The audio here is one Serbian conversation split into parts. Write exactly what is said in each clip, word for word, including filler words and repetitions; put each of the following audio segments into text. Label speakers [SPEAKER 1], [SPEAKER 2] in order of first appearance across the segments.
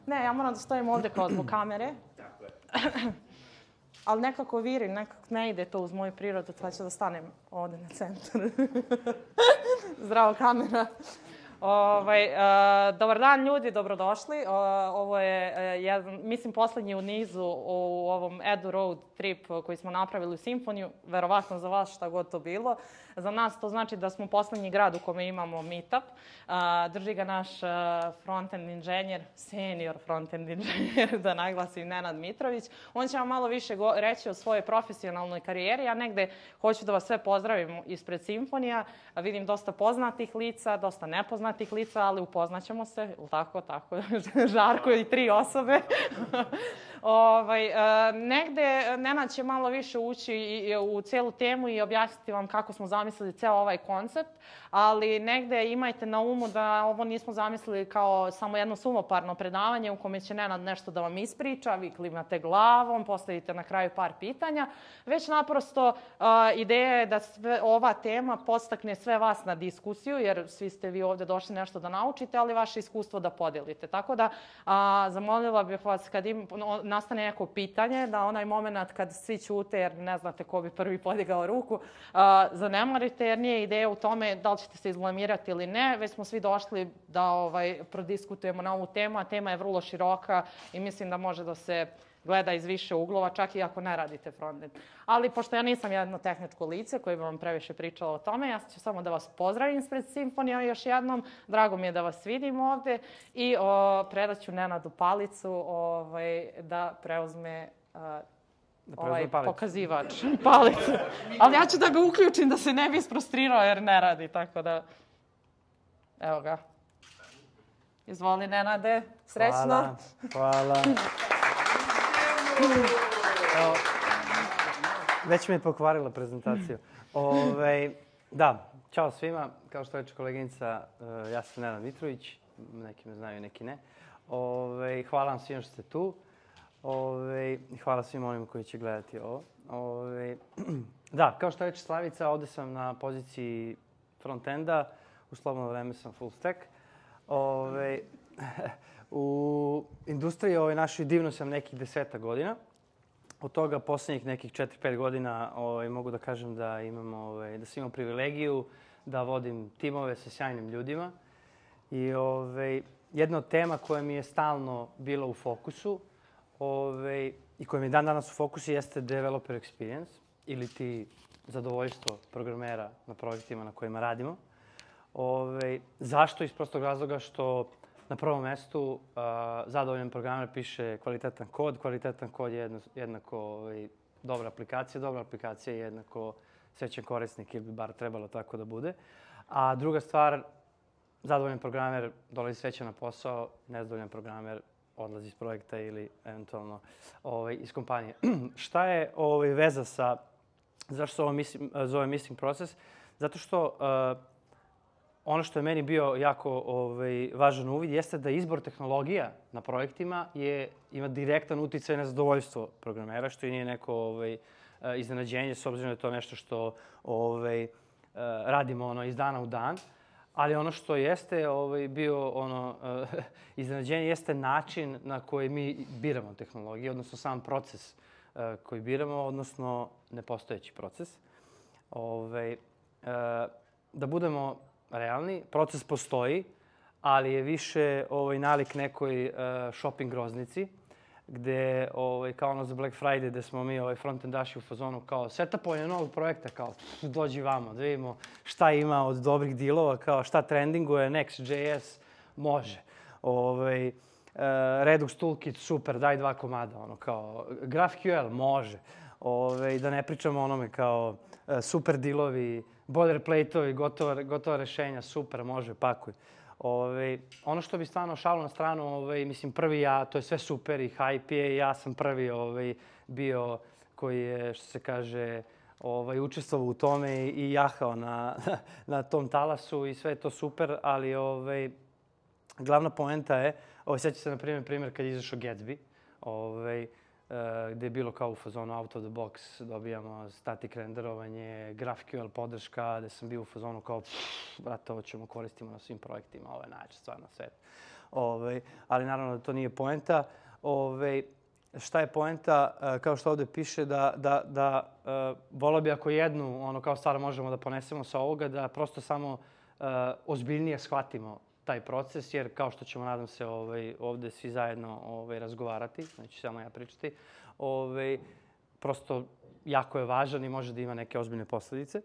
[SPEAKER 1] Ne, ja moram da stojim ovdje kao zbog kamere. Ali nekako viri, nekako ne ide to uz moju prirodu, pa ću da stanem ovdje na centru. Zdravo kamera. Ovaj, uh, dobar dan ljudi, dobrodošli. Uh, ovo je, uh, jedan, mislim, posljednji u nizu u ovom Edu Roadtrip koji smo napravili u Symphony. Verovatno za vas šta god to bilo. Za nas to znači da smo posljednji grad u kome imamo Meetup. Uh, drži ga naš uh, Frontend inženjer, senior Frontend inženjer, da naglasim, Nenad Mitrovic. On će vam malo više go reći o svojoj profesionalnoj karijeri. Ja negde hoću da vas sve pozdravim ispred Symphony-a. Vidim dosta poznatih lica, dosta nepoznatih lica, ali upoznaćemo se, tako, tako, Žarko i tri osobe. Ovaj, uh, negde Nenad će malo više ući i, u cijelu temu i objasniti vam kako smo zamislili ceo ovaj koncept, ali negde imajte na umu da ovo nismo zamislili kao samo jedno sumoparno predavanje u kome će Nenad nešto da vam ispriča, vi klimate glavom, postavite na kraju par pitanja, već naprosto uh, ideja je da sve, ova tema podstakne sve vas na diskusiju, jer svi ste vi ovdje došli nešto da naučite, ali vaše iskustvo da podelite. Tako da uh, zamolila bih vas kad im, nastane neko pitanje, da onaj moment kad svi ćute jer ne znate ko bi prvi podigao ruku, uh, zanemarite jer nije ideja u tome da li ćete se izblamirati ili ne, već smo svi došli da ovaj, prodiskutujemo na ovu temu, a tema je vrlo široka i mislim da može da se gleda iz više uglova, čak i ako ne radite frontend. Ali pošto ja nisam jedno tehničko lice koje bi vam previše pričala o tome, ja ću samo da vas pozdravim ispred Symphony-a još jednom. Drago mi je da vas vidim ovdje i o, predat ću Nenadu palicu ovaj, da preuzme uh, da ovaj pokazivač palicu. Ali ja ću da ga uključim da se ne bi isprostrirao jer ne radi, tako da... Evo ga. Izvoli, Nenade. Srećno.
[SPEAKER 2] Hvala. Hvala. Evo, već mi je pokvarila prezentaciju. Ove, da, čao svima. Kao što reče koleginica, ja sam Nenad Mitrović. Neki me znaju, neki ne. Ove, hvala vam svima što ste tu. Ove, hvala svim onima koji će gledati ovo. Ove, da, kao što reče Slavica, ovdje sam na poziciji frontenda. U slobodno vreme sam full stack. Ove, U industriji ovaj, našoj divno sam nekih deseta godina. Od toga posljednjih nekih četiri pet godina ovaj, mogu da kažem da, imam, ovaj, da sam imao privilegiju da vodim timove sa sjajnim ljudima. I ovaj, jedna od tema koja mi je stalno bila u fokusu ovaj, i koja mi je dan danas u fokusu jeste developer experience ili ti zadovoljstvo programera na projektima na kojima radimo. Ovaj, zašto? Iz prostog razloga što na prvom mjestu uh, zadovoljan programer piše kvalitetan kod. Kvalitetan kod je jedno, jednako ovaj, dobra aplikacija. Dobra aplikacija je jednako srećan korisnik ili bi bar trebalo tako da bude. A druga stvar, zadovoljan programer dolazi srećan na posao, nezadovoljan programer odlazi iz projekta ili eventualno ovaj, iz kompanije. Šta je ovaj, veza sa, zašto se ovo mislim, zove missing proces? Zato što uh, ono što je meni bio jako ovaj, važan uvid jeste da izbor tehnologija na projektima je, ima direktan uticaj na zadovoljstvo programera, što i nije neko ovaj, iznenađenje, s obzirom da je to nešto što ovaj, radimo ono, iz dana u dan. Ali ono što jeste ovaj, bio ono, iznenađenje jeste način na koji mi biramo tehnologije, odnosno sam proces koji biramo, odnosno nepostojeći proces. Ovaj, da budemo realni, proces postoji, ali je više ovaj, nalik nekoj uh, shopping groznici, gde, ovaj, kao ono za Black Friday, gde smo mi ovaj, frontendaši u fazonu kao setupovanje novog projekta, kao dođi vamo, da vidimo šta ima od dobrih dealova, kao šta trendinguje, Next.js, može. Ovaj, uh, Redux Toolkit, super, daj dva komada, ono, kao GraphQL, može. Ovaj, da ne pričamo o onome kao uh, super dealovi, boilerplate-ovi, gotova, gotova rešenja, super, može, pakuj. Ove, ono što bi stvarno šalo na stranu, ove, mislim, prvi ja, to je sve super i hype je, ja sam prvi ove, bio koji je, što se kaže, ovaj, učestvovao u tome i, i jahao na, na tom talasu i sve je to super, ali ovaj, glavna poenta je, ovaj, sjeća se na primjer, primjer kad je izašao Gatsby, ovaj, gde je bilo kao u fazonu out of the box, dobijamo static renderovanje, GraphQL podrška, gde sam bio u fazonu kao, brate, ovo ćemo koristimo na svim projektima, ovo je najjača stvar na svijetu. Ali naravno da to nije poenta. Šta je poenta, kao što ovde piše, da volio bi ako jednu ono kao stvar možemo da ponesemo sa ovoga, da prosto samo ozbiljnije shvatimo taj proces, jer kao što ćemo, nadam se, ovde svi zajedno razgovarati, znači samo ja pričati, prosto jako je važan i može da ima neke ozbiljne posledice.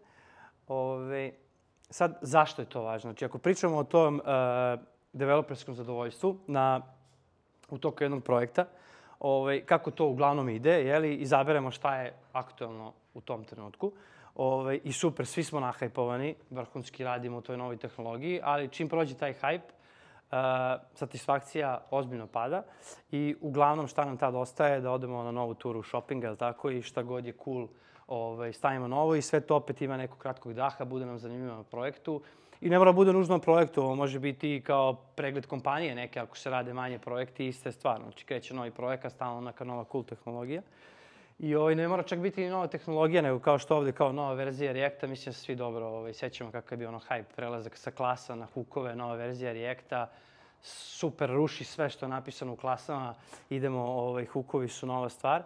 [SPEAKER 2] Sad, zašto je to važno? Znači, ako pričamo o tom developerskom zadovoljstvu u toku jednog projekta, kako to uglavnom ide, izaberemo šta je aktualno u tom trenutku. I super, svi smo nahajpovani, vrhunski radimo u toj novoj tehnologiji, ali čim prođe taj hajp, satisfakcija ozbiljno pada i uglavnom šta nam tad ostaje da odemo na novu turu shoppinga i šta god je cool stavimo novo i sve to opet ima nekog kratkog daha, bude nam zanimljivo na projektu. I ne mora bude nužno na projektu, ovo može biti i kao pregled kompanije neke, ako se rade manje projekti, iste stvar. Znači, kreće novi projekat, stalno neka nova cool tehnologija. I ne mora čak biti ni nova tehnologija, nego kao što ovde, kao nova verzija Reacta, mislim da se svi dobro sjećamo kakav je bio ono hype, prelazak sa klasa na hookove, nova verzija Reacta, super, ruši sve što je napisano u klasama, idemo, hookovi su nova stvar.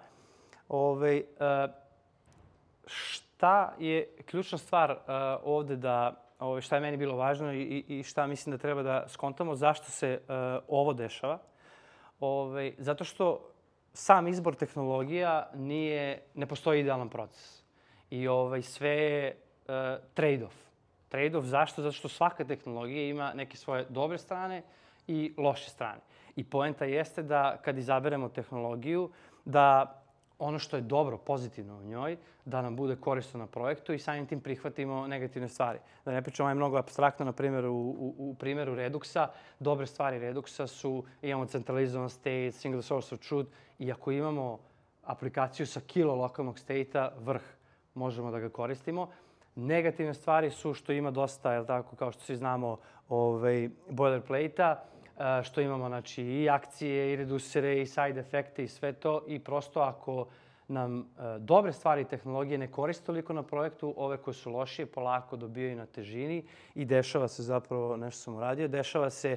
[SPEAKER 2] Šta je ključna stvar ovde da, šta je meni bilo važno i šta mislim da treba da skontamo, zašto se ovo dešava? Zato što sam izbor tehnologija ne postoji idealan proces. I sve je trade-off. Trade-off zašto? Zato što svaka tehnologija ima neke svoje dobre strane i loše strane. I poenta jeste da kad izaberemo tehnologiju, da ono što je dobro, pozitivno u njoj, da nam bude korisno na projektu i samim tim prihvatimo negativne stvari. Da ne pričamo, je mnogo apstraktno, na primjer, u primjeru Reduxa. Dobre stvari Reduxa su, imamo centralizovan state, single source of truth i ako imamo aplikaciju sa kilo lokalnog state-a, vrh, možemo da ga koristimo. Negativne stvari su što ima dosta, kao što svi znamo, boilerplate-a, što imamo i akcije, i reducere, i side efekte i sve to. I prosto ako nam dobre stvari i tehnologije ne koriste toliko na projektu, ove koje su lošije polako dobijaju na težini i dešava se zapravo, nešto sam uradio, dešava se,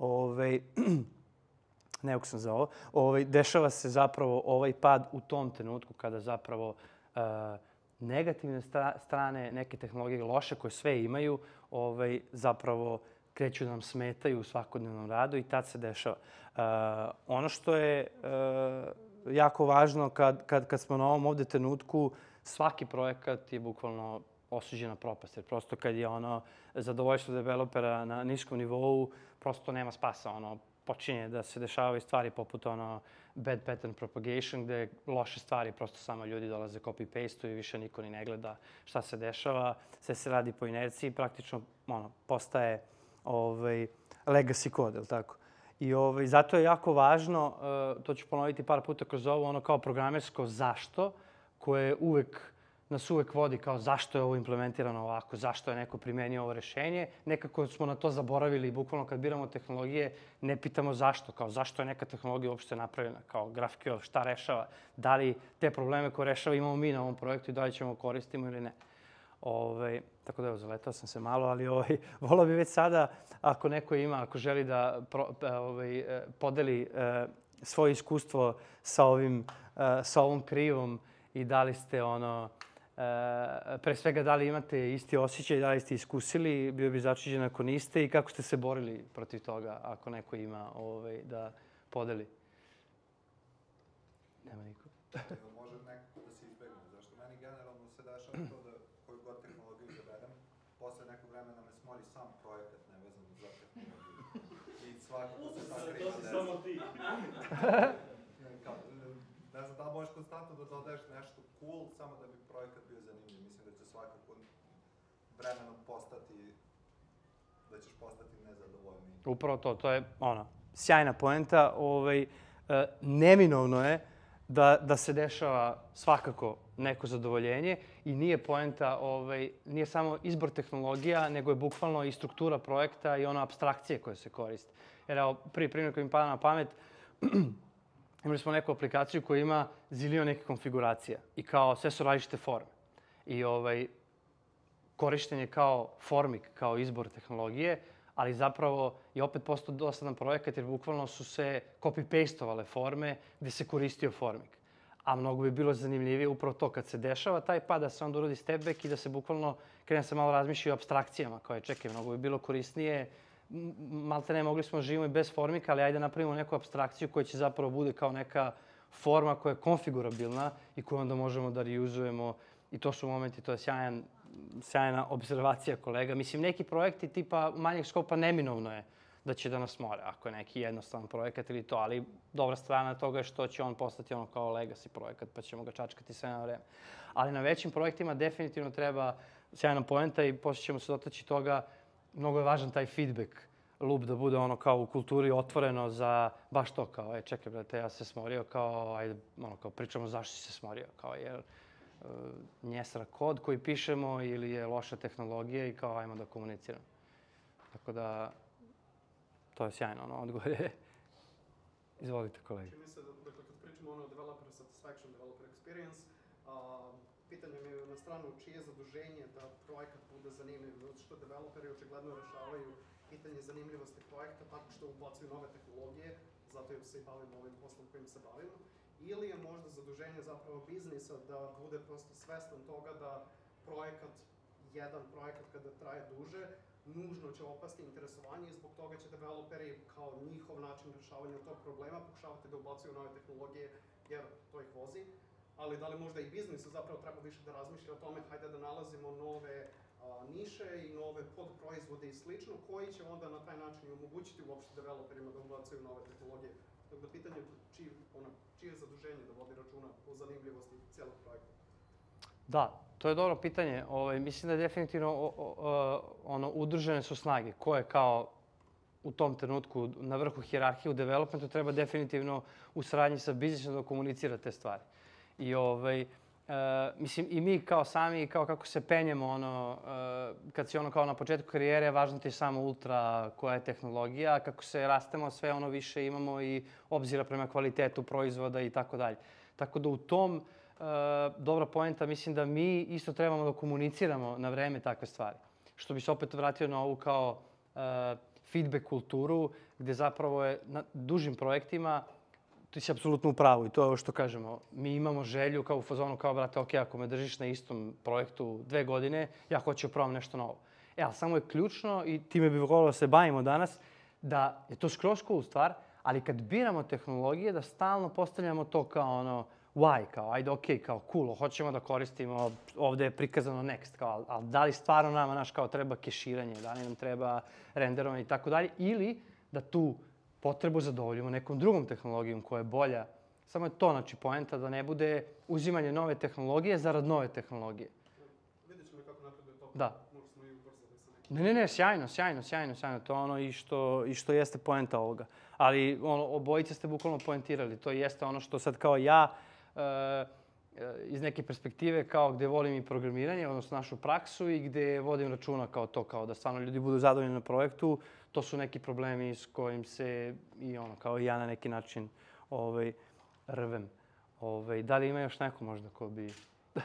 [SPEAKER 2] neuk sam za ovo, dešava se zapravo ovaj pad u tom trenutku kada zapravo negativne strane neke tehnologije, loše koje sve imaju, zapravo kreću da nam smetaju u svakodnevnom radu i tad se dešava. Ono što je jako važno kad smo na ovom ovde trenutku, svaki projekat je bukvalno osuđen na propast. Jer prosto kad je ono zadovoljstvo developera na niskom nivou, prosto nema spasa. Počinje da se dešavaju stvari poput bad pattern propagation, gde loše stvari prosto samo ljudi dolaze copy-paste-u i više niko ni ne gleda šta se dešava. Sve se radi po inerciji, praktično postaje legacy kod, je li tako? I zato je jako važno, to ću ponoviti par puta kroz ovo, ono kao programersko zašto, koje uvek nas uvek vodi kao zašto je ovo implementirano ovako, zašto je neko primenio ovo rešenje. Nekako smo na to zaboravili i bukvalno kad biramo tehnologije ne pitamo zašto, kao zašto je neka tehnologija uopšte napravljena, kao GraphQL, šta rešava, da li te probleme koje rešava imamo mi na ovom projektu i da li ćemo koristimo ili ne. Tako da evo, zaletao sam se malo, ali volao bi već sada, ako neko ima, ako želi da podeli svoje iskustvo sa ovom krivom i da li ste ono, pre svega da li imate isti osjećaj, da li ste iskusili, bio bi začuđen ako niste i kako ste se borili protiv toga, ako neko ima da podeli. Nema niko.
[SPEAKER 3] Može nekako da se izbegne, zašto meni generalno se dešava to da koju god tehnologiju zaberem, posle nekog vremena me smori sam projekat nevezan za tehnologiju. I svakako se ta kriva desa. To si samo ti. Ne znam da li možeš konstantno da dodaješ nešto cool samo da bi projekat bio zanimljiv. Mislim da će svakako vremenom postati, da ćeš postati nezadovoljniji.
[SPEAKER 2] Upravo to, to je ona, sjajna poenta. Neminovno je da se dešava svakako neko zadovoljenje i nije poenta, nije samo izbor tehnologija, nego je bukvalno i struktura projekta i ona apstrakcije koje se koriste. Jer evo, prvi primjer koji mi pada na pamet, imali smo neku aplikaciju koja ima zilion neke konfiguracija i kao sve su različite forme. I ovaj, korištenje kao formik, kao izbor tehnologije, ali zapravo je opet postao dosadan projekat jer bukvalno su se copy-pastovale forme gde se koristio formik. A mnogo bi bilo zanimljivije upravo to kad se dešava taj pad, da se onda uradi step back i da se bukvalno krene se malo razmišlja o apstrakcijama koje čekaj, mnogo bi bilo korisnije. Malte ne, mogli smo živimo i bez formika, ali ajde napravimo neku apstrakciju koja će zapravo bude kao neka forma koja je konfigurabilna i koju onda možemo da reuzujemo. I to su momenti, to je sjajan, sjajna observacija kolega. Mislim, neki projekti tipa manjeg skopa neminovno je da će da nas more, ako je neki jednostavan projekat ili to, ali dobra strana toga je što će on postati ono kao legacy projekat, pa ćemo ga čačkati sve na vreme. Ali na većim projektima definitivno treba sjajna poenta i poslije ćemo se dotaći toga, mnogo je važan taj feedback loop da bude ono kao u kulturi otvoreno za baš to kao, e, čekaj brate, ja se smorio, kao, ajde, ono kao pričamo zašto si se smorio, kao, jer uh, njesra kod koji pišemo ili je loša tehnologija i kao, ajmo da komuniciramo. Tako da, to je sjajno, ono, odgovor je. Izvolite, kolega.
[SPEAKER 4] Čini se da, dakle, kad pričamo ono developer satisfaction, developer experience, a, pitanje mi je na stranu čije je zaduženje da projekat bude zanimljiv, zato što developeri očigledno rešavaju pitanje zanimljivosti projekta tako što ubacuju nove tehnologije, zato jer se i bavimo ovim poslom kojim se bavimo, ili je možda zaduženje zapravo biznisa da bude prosto svestan toga da projekat, jedan projekat kada traje duže, nužno će opasti interesovanje i zbog toga će developeri kao njihov način rešavanja tog problema pokušavati da ubacuju nove tehnologije jer to ih vozi. Ali da li možda i biznisu zapravo treba više da razmišlja o tome, hajde da nalazimo nove a, niše i nove podproizvode i slično, koji će onda na taj način i omogućiti uopšte developerima da ubacuju nove tehnologije. Tako da pitanje je čije, ono, čije zaduženje da vodi računa o zanimljivosti cijelog projekta.
[SPEAKER 2] Da, to je dobro pitanje. Ovaj, mislim da je definitivno o, o, ono, udružene su snage. Ko je kao u tom trenutku na vrhu hijerarhije u developmentu treba definitivno u saradnji sa biznisom da komunicira te stvari. I ovaj, Uh, mislim, i mi kao sami, kao kako se penjemo, ono, uh, kad si ono kao na početku karijere, važno ti je samo ultra koja je tehnologija, kako se rastemo, sve ono više imamo i obzira prema kvalitetu proizvoda i tako dalje. Tako da u tom, uh, dobra poenta, mislim da mi isto trebamo da komuniciramo na vreme takve stvari. Što bi se opet vratio na ovu kao uh, feedback kulturu, gde zapravo je na dužim projektima ti si apsolutno u pravu i to je ovo što kažemo. Mi imamo želju kao u fazonu, kao brate, ok, ako me držiš na istom projektu dve godine, ja hoću da probam nešto novo. E, ali samo je ključno i time bi volio da se bavimo danas, da je to skroz cool stvar, ali kad biramo tehnologije, da stalno postavljamo to kao ono, why, kao ajde, ok, kao cool, hoćemo da koristimo, ovde je prikazano next, kao, ali da li stvarno nama, naš, kao treba keširanje, da li nam treba renderovanje i tako dalje, ili da tu potrebu zadovoljimo nekom drugom tehnologijom koja je bolja. Samo je to, znači, poenta da ne bude uzimanje nove tehnologije zarad nove tehnologije.
[SPEAKER 4] Vidjet ćemo kako napreduje to.
[SPEAKER 2] Da.
[SPEAKER 4] Možda smo i ubrzali sa nekim.
[SPEAKER 2] Ne, ne, ne, sjajno, sjajno, sjajno, sjajno. To je ono i što, i što jeste poenta ovoga. Ali ono, obojice ste bukvalno poentirali. To jeste ono što sad kao ja, e, iz neke perspektive, kao gde volim i programiranje, odnosno našu praksu i gde vodim računa kao to, kao da stvarno ljudi budu zadovoljni na projektu. To su neki problemi s kojim se i ono, kao i ja na neki način ovaj, rvem. Ovaj, da li ima još neko možda ko bi...
[SPEAKER 3] e,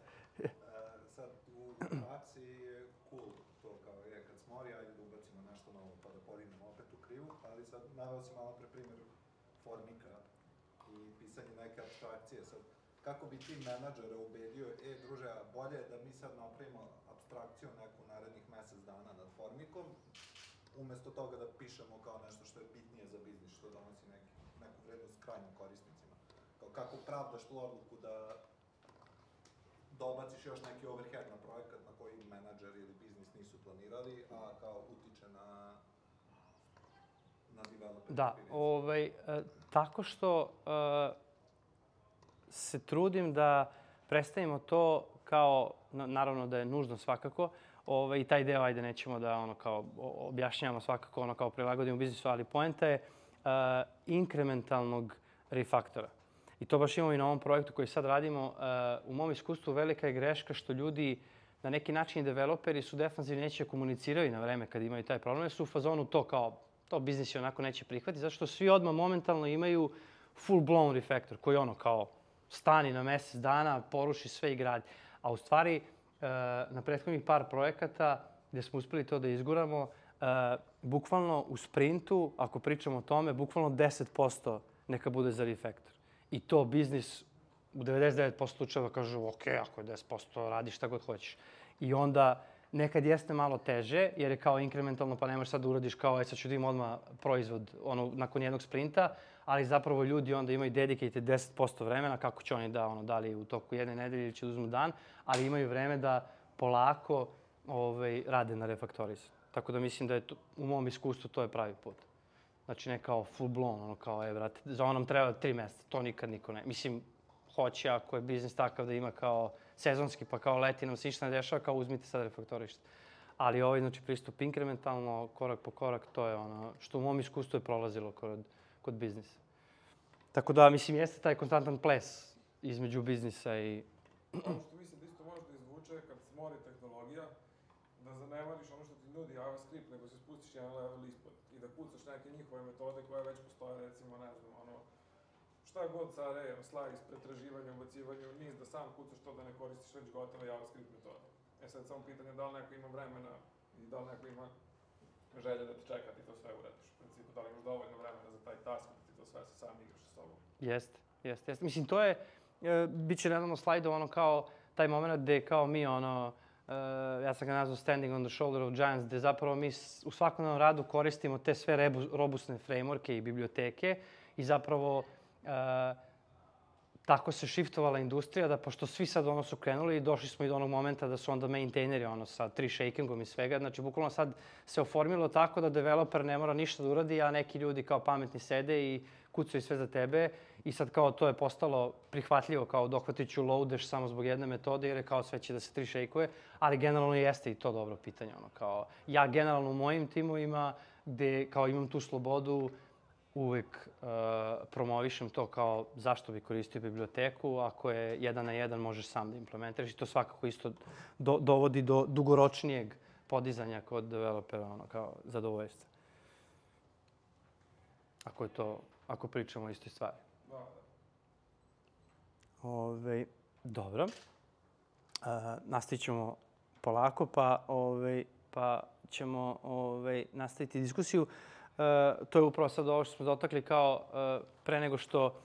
[SPEAKER 3] sad, u praksi je cool to kao je kad smori, ajde da ubacimo nešto novo pa da podignemo opet u krivu, ali sad naveo si malo pre primjer formika i pisanje neke apstrakcije. Sad, kako bi tim menadžera ubedio, e, druže, bolje je da mi sad napravimo apstrakciju neku narednih mesec dana nad formikom, umjesto toga da pišemo kao nešto što je bitnije za biznis, što donosi neki, neku vrednost krajnim korisnicima. Kao kako pravdaš tu odluku da dobaciš još neki overhead na projekat na koji menadžer ili biznis nisu planirali, a kao utiče na, na developer
[SPEAKER 2] Da,
[SPEAKER 3] experience.
[SPEAKER 2] ovaj, tako što uh, se trudim da predstavimo to kao, naravno da je nužno svakako, Ove, i taj deo, ajde, nećemo da ono kao objašnjavamo svakako, ono kao prilagodimo biznisu, ali poenta je uh, inkrementalnog refaktora. I to baš imamo i na ovom projektu koji sad radimo. Uh, u mom iskustvu velika je greška što ljudi, na neki način i developeri su defanzivni, neće komuniciraju na vreme kad imaju taj problem, su u fazonu to kao, to biznis je onako neće prihvatiti, zato što svi odmah momentalno imaju full blown refactor, koji ono kao stani na mjesec dana, poruši sve i gradi. A u stvari, na prethodnih par projekata gdje smo uspjeli to da izguramo, bukvalno u sprintu, ako pričamo o tome, bukvalno deset posto neka bude za refactor. I to biznis u devedeset devet posto slučajeva kažu, ok, ako je deset posto radi šta god hoćeš. I onda nekad jeste malo teže, jer je kao inkrementalno, pa nemaš sad da uradiš kao, aj sad ću da imam odmah proizvod ono, nakon jednog sprinta, ali zapravo ljudi onda imaju dedicated deset posto vremena, kako će oni da, ono, da li u toku jedne nedelje ili će da uzmu dan, ali imaju vreme da polako ovaj, rade na refaktorizu. Tako da mislim da je to, u mom iskustvu to je pravi put. Znači ne kao full blown, ono kao, e, brate, za ovo nam treba tri mjeseca, to nikad niko ne. Mislim, hoće ako je biznis takav da ima kao sezonski, pa kao leti nam se ništa ne dešava, kao uzmite sad refaktorište. Ali ovaj, znači, pristup inkrementalno, korak po korak, to je ono što u mom iskustvu je prolazilo kod, kod biznisa. Tako da, mislim, jeste taj konstantan ples između biznisa i...
[SPEAKER 5] Ono što mislim da isto može da izvuče kad smori tehnologija, da zanemariš ono što ti nudi JavaScript, nego se spustiš jedan level ispod i da kucaš neke njihove metode koje već postoje, recimo, ne znam, ono, šta god sa arrayom, slice, pretraživanje, ubacivanje u niz, da sam kucaš to da ne koristiš već gotove JavaScript metode. E sad samo pitanje da li neko ima vremena i da li neko ima želje da te čeka ti to sve uradiš. U principu, da li imaš dovoljno vremena za taj task da ti to sve se sam igraš sa sobom.
[SPEAKER 2] Jeste, jeste, jeste. Mislim, to je, e, bit će nedavno slajdo ono kao taj moment gde kao mi ono, e, ja sam ga nazvao standing on the shoulder of giants, gde zapravo mi u svakodnevnom radu koristimo te sve rebu, robustne frameworke i biblioteke i zapravo e, tako se shiftovala industrija da pošto svi sad ono su krenuli i došli smo i do onog momenta da su onda maintaineri ono sa tri shakingom i svega. Znači, bukvalno sad se oformilo tako da developer ne mora ništa da uradi, a neki ljudi kao pametni sede i kucaju sve za tebe. I sad kao to je postalo prihvatljivo kao dohvatit ću loadeš samo zbog jedne metode jer je kao sve će da se tri shakeuje. Ali generalno jeste i to dobro pitanje. Ono, kao, ja generalno u mojim timovima gde kao imam tu slobodu uvek uh, promovišem to kao zašto bi koristio biblioteku, ako je jedan na jedan možeš sam da implementiraš i to svakako isto do, dovodi do dugoročnijeg podizanja kod developera, ono, kao zadovoljstva. Ako je to, ako pričamo o istoj stvari.
[SPEAKER 5] Da, da.
[SPEAKER 2] Ove, dobro. Uh, nastavit ćemo polako, pa, ove, pa ćemo ove, nastaviti diskusiju. Uh, to je upravo sad ovo što smo dotakli kao uh, pre nego što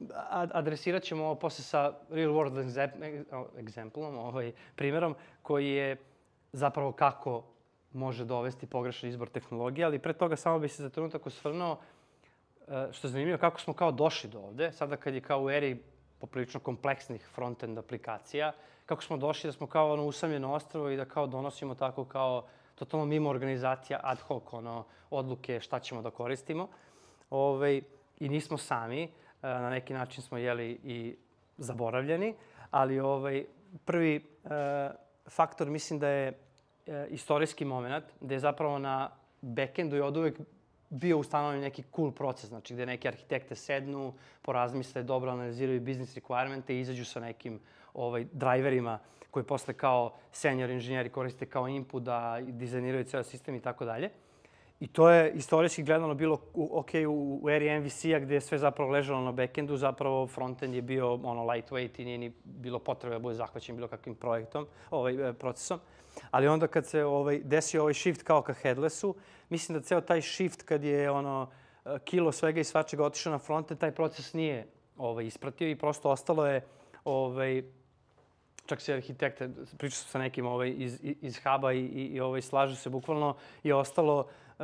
[SPEAKER 2] ad adresirat ćemo ovo posle sa real world exemplom, ovaj, primjerom koji je zapravo kako može dovesti pogrešan izbor tehnologije, ali pre toga samo bih se za trenutak osvrnuo uh, što je zanimljivo kako smo kao došli do ovde, sada kad je kao u eri poprilično kompleksnih front-end aplikacija, kako smo došli da smo kao ono usamljeno ostrvo i da kao donosimo tako kao totalno mimo organizacija, ad hoc, ono, odluke šta ćemo da koristimo. Ove, I nismo sami, na neki način smo jeli i zaboravljeni, ali ovaj, prvi e, faktor mislim da je e, istorijski moment, gde je zapravo na backendu je od uvek bio ustanovljen neki cool proces, znači gde neki arhitekte sednu, porazmisle, dobro analiziraju business requirements i izađu sa nekim ovaj, driverima koji posle kao senior inženjeri koriste kao input da dizajniraju ceo sistem i tako dalje. I to je istorijski gledano bilo ok u, u eri M V C-a gde je sve zapravo ležalo na backendu, zapravo frontend je bio ono lightweight i nije ni bilo potrebe da bude zahvaćen bilo kakvim projektom, ovaj, procesom. Ali onda kad se ovaj, desio ovaj shift kao ka headlessu, mislim da ceo taj shift kad je ono kilo svega i svačega otišao na frontend, taj proces nije ovaj, ispratio i prosto ostalo je ovaj, čak se arhitekte, pričao sam sa nekim ovaj, iz, iz huba i, i, i ovaj, slažu se, bukvalno je ostalo, uh,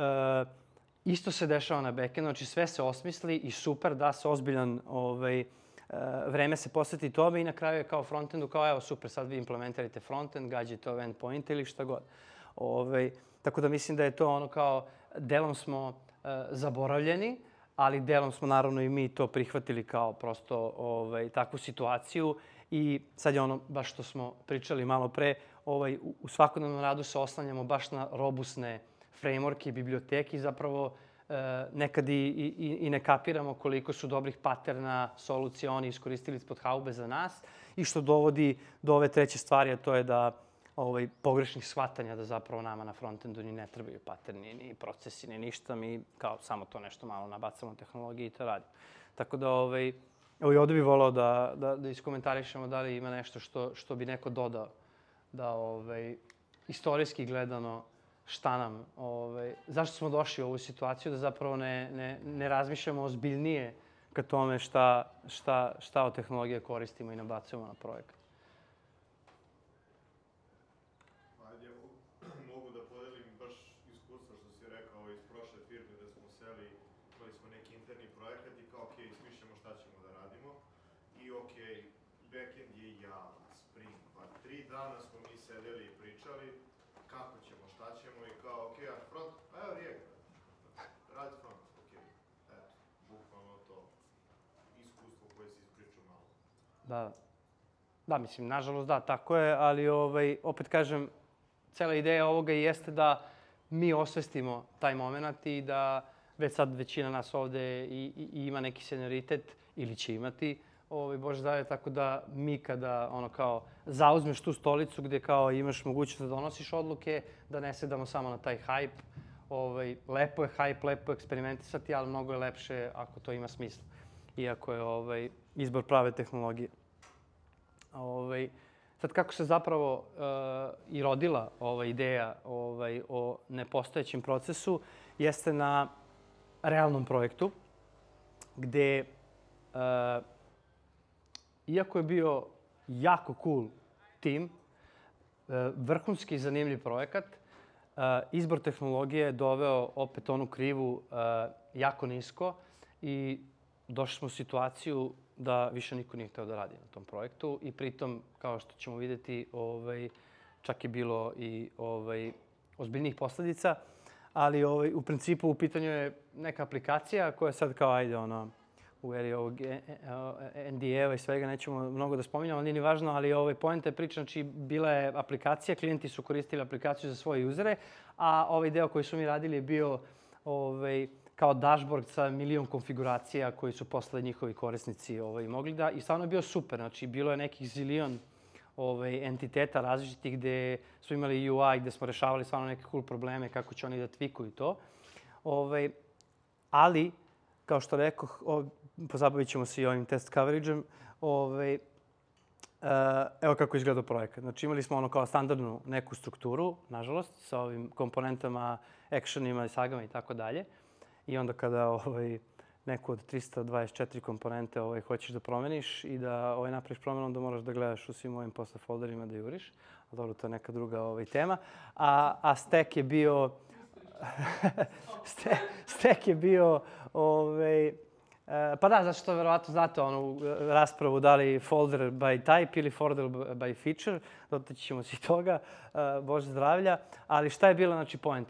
[SPEAKER 2] isto se dešava na backendu, znači sve se osmisli i super da se ozbiljan ovaj, uh, vreme se posveti tome i na kraju je kao frontendu, kao evo super, sad vi implementirajte frontend, gađajte ove endpoint ili šta god. Ovaj, tako da mislim da je to ono kao, delom smo uh, zaboravljeni, ali delom smo naravno i mi to prihvatili kao prosto ovaj, takvu situaciju. I sad je ono, baš što smo pričali malo pre, ovaj, u svakodnevnom radu se oslanjamo baš na robustne frameworke i biblioteke i zapravo e, nekad i, i, i ne kapiramo koliko su dobrih paterna, solucija oni iskoristili ispod haube za nas i što dovodi do ove treće stvari, a to je da ovaj, pogrešnih shvatanja da zapravo nama na frontendu ni ne trebaju paterni, ni procesi, ni ništa. Mi kao samo to nešto malo nabacamo tehnologiji i to radimo. Tako da ovaj, evo i ovdje bih volao da, da, da iskomentarišemo da li ima nešto što, što bi neko dodao. Da ovaj, istorijski gledano šta nam, ovaj, zašto smo došli u ovu situaciju da zapravo ne, ne, ne razmišljamo ozbiljnije ka tome šta, šta, šta od tehnologije koristimo i nabacujemo na projekat.
[SPEAKER 6] Ajde, mogu da podelim baš iskustvo što si rekao iz prošle firme da smo seli, imali smo neki interni projekat i kao ok, smišljamo šta ćemo da radimo i ok, backend je javan, Spring, pa tri dana smo mi sedeli i pričali kako ćemo, šta ćemo i kao ok, a front, a evo React, radi front, ok, eto, bukvalno to iskustvo koje si ispričao malo.
[SPEAKER 2] Da, da, mislim, nažalost da, tako je, ali ovaj, opet kažem, cela ideja ovoga jeste da mi osvestimo taj moment i da već sad većina nas ovde i, i, i ima neki senioritet ili će imati, ovaj, Bože zdravlje, tako da mi kada ono kao zauzmeš tu stolicu gde kao imaš mogućnost da donosiš odluke, da ne sedamo samo na taj hype. Ovaj, lepo je hype, lepo je eksperimentisati, ali mnogo je lepše ako to ima smisla. Iako je ovaj, izbor prave tehnologije. Ovaj, sad kako se zapravo uh, i rodila ova ideja ovaj, o nepostojećem procesu jeste na realnom projektu gde uh, iako je bio jako cool tim, vrhunski i zanimljiv projekat, izbor tehnologije je doveo opet onu krivu jako nisko i došli smo u situaciju da više niko nije hteo da radi na tom projektu i pritom, kao što ćemo vidjeti, ovaj, čak je bilo i ovaj, ozbiljnih posledica, ali ovaj, u principu u pitanju je neka aplikacija koja je sad kao, ajde, ono, u eri ovog N D A-a i svega, nećemo mnogo da spominjamo, ali nije ni važno, ali ovaj poenta je priča, znači bila je aplikacija, klijenti su koristili aplikaciju za svoje usere, a ovaj deo koji su mi radili je bio ovaj, kao dashboard sa milion konfiguracija koji su posle njihovi korisnici ovaj, mogli da, i stvarno je bio super, znači bilo je nekih zilion ovaj, entiteta različitih gde smo imali U I, gde smo rešavali stvarno neke cool probleme, kako će oni da tvikuju to. Ovaj, ali, kao što rekoh, pozabavit ćemo se i ovim test coverage-em. Ovaj, uh, evo kako je izgledao projekat. Znači imali smo ono kao standardnu neku strukturu, nažalost, sa ovim komponentama, actionima, sagama i tako dalje. I onda kada ovaj, neku od trista dvadeset četiri komponente ovaj, hoćeš da promeniš i da ovaj, napraviš promenu, onda moraš da gledaš u svim ovim posle folderima da juriš. A dobro, to je neka druga ovaj, tema. A, a stack je bio... Stack je bio... Ovaj, pa da, zato što verovatno znate onu raspravu da li folder by type ili folder by feature. Dotaći ćemo se i toga, Bože zdravlja. Ali šta je bila, znači, poenta?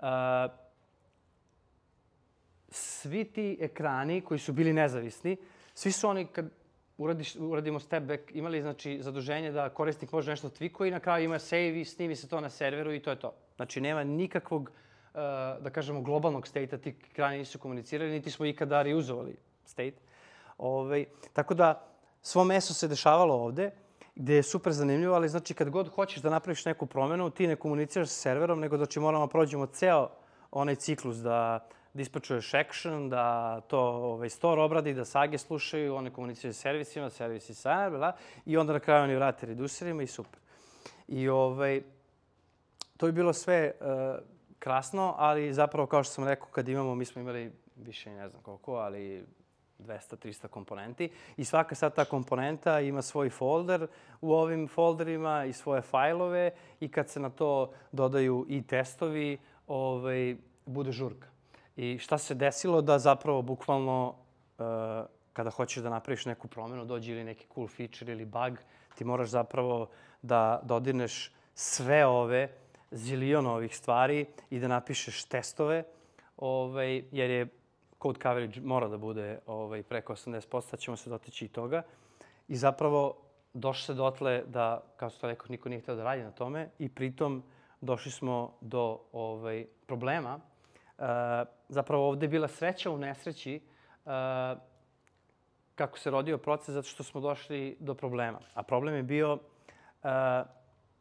[SPEAKER 2] Svi ti ekrani koji su bili nezavisni, svi su oni, kad uradiš, uradimo step back, imali, znači, zaduženje da korisnik može nešto twikuje i na kraju ima save i snimi se to na serveru i to je to. Znači, nema nikakvog, da kažemo, globalnog state-a, ti ekrani nisu komunicirali, niti smo ikada reuzovali state. Ove, tako da, svo meso se dešavalo ovde, gde je super zanimljivo, ali znači kad god hoćeš da napraviš neku promenu, ti ne komuniciraš sa serverom, nego znači moramo prođemo ceo onaj ciklus da dispačuješ action, da to ovaj, store obradi, da sage slušaju, one komuniciraju sa servisima, servisi sa, bla, i onda na kraju oni vrate reducerima i super. I ovaj, to je bilo sve uh, krasno, ali zapravo, kao što sam rekao, kad imamo, mi smo imali više, ne znam koliko, ali dvesta do trista komponenti i svaka sad ta komponenta ima svoj folder u ovim folderima i svoje fajlove i kad se na to dodaju i testovi, ovaj, bude žurka. I šta se desilo da zapravo bukvalno uh, kada hoćeš da napraviš neku promenu, dođe ili neki cool feature ili bug, ti moraš zapravo da dodirneš sve ove zilion ovih stvari i da napišeš testove, ovaj, jer je code coverage mora da bude ovaj, preko osamdeset posto, sad ćemo se dotići i toga. I zapravo došli se dotle da, kao što rekao, niko nije hteo da radi na tome i pritom došli smo do ovaj, problema. Uh, zapravo ovde je bila sreća u nesreći uh, kako se rodio proces, zato što smo došli do problema. A problem je bio uh,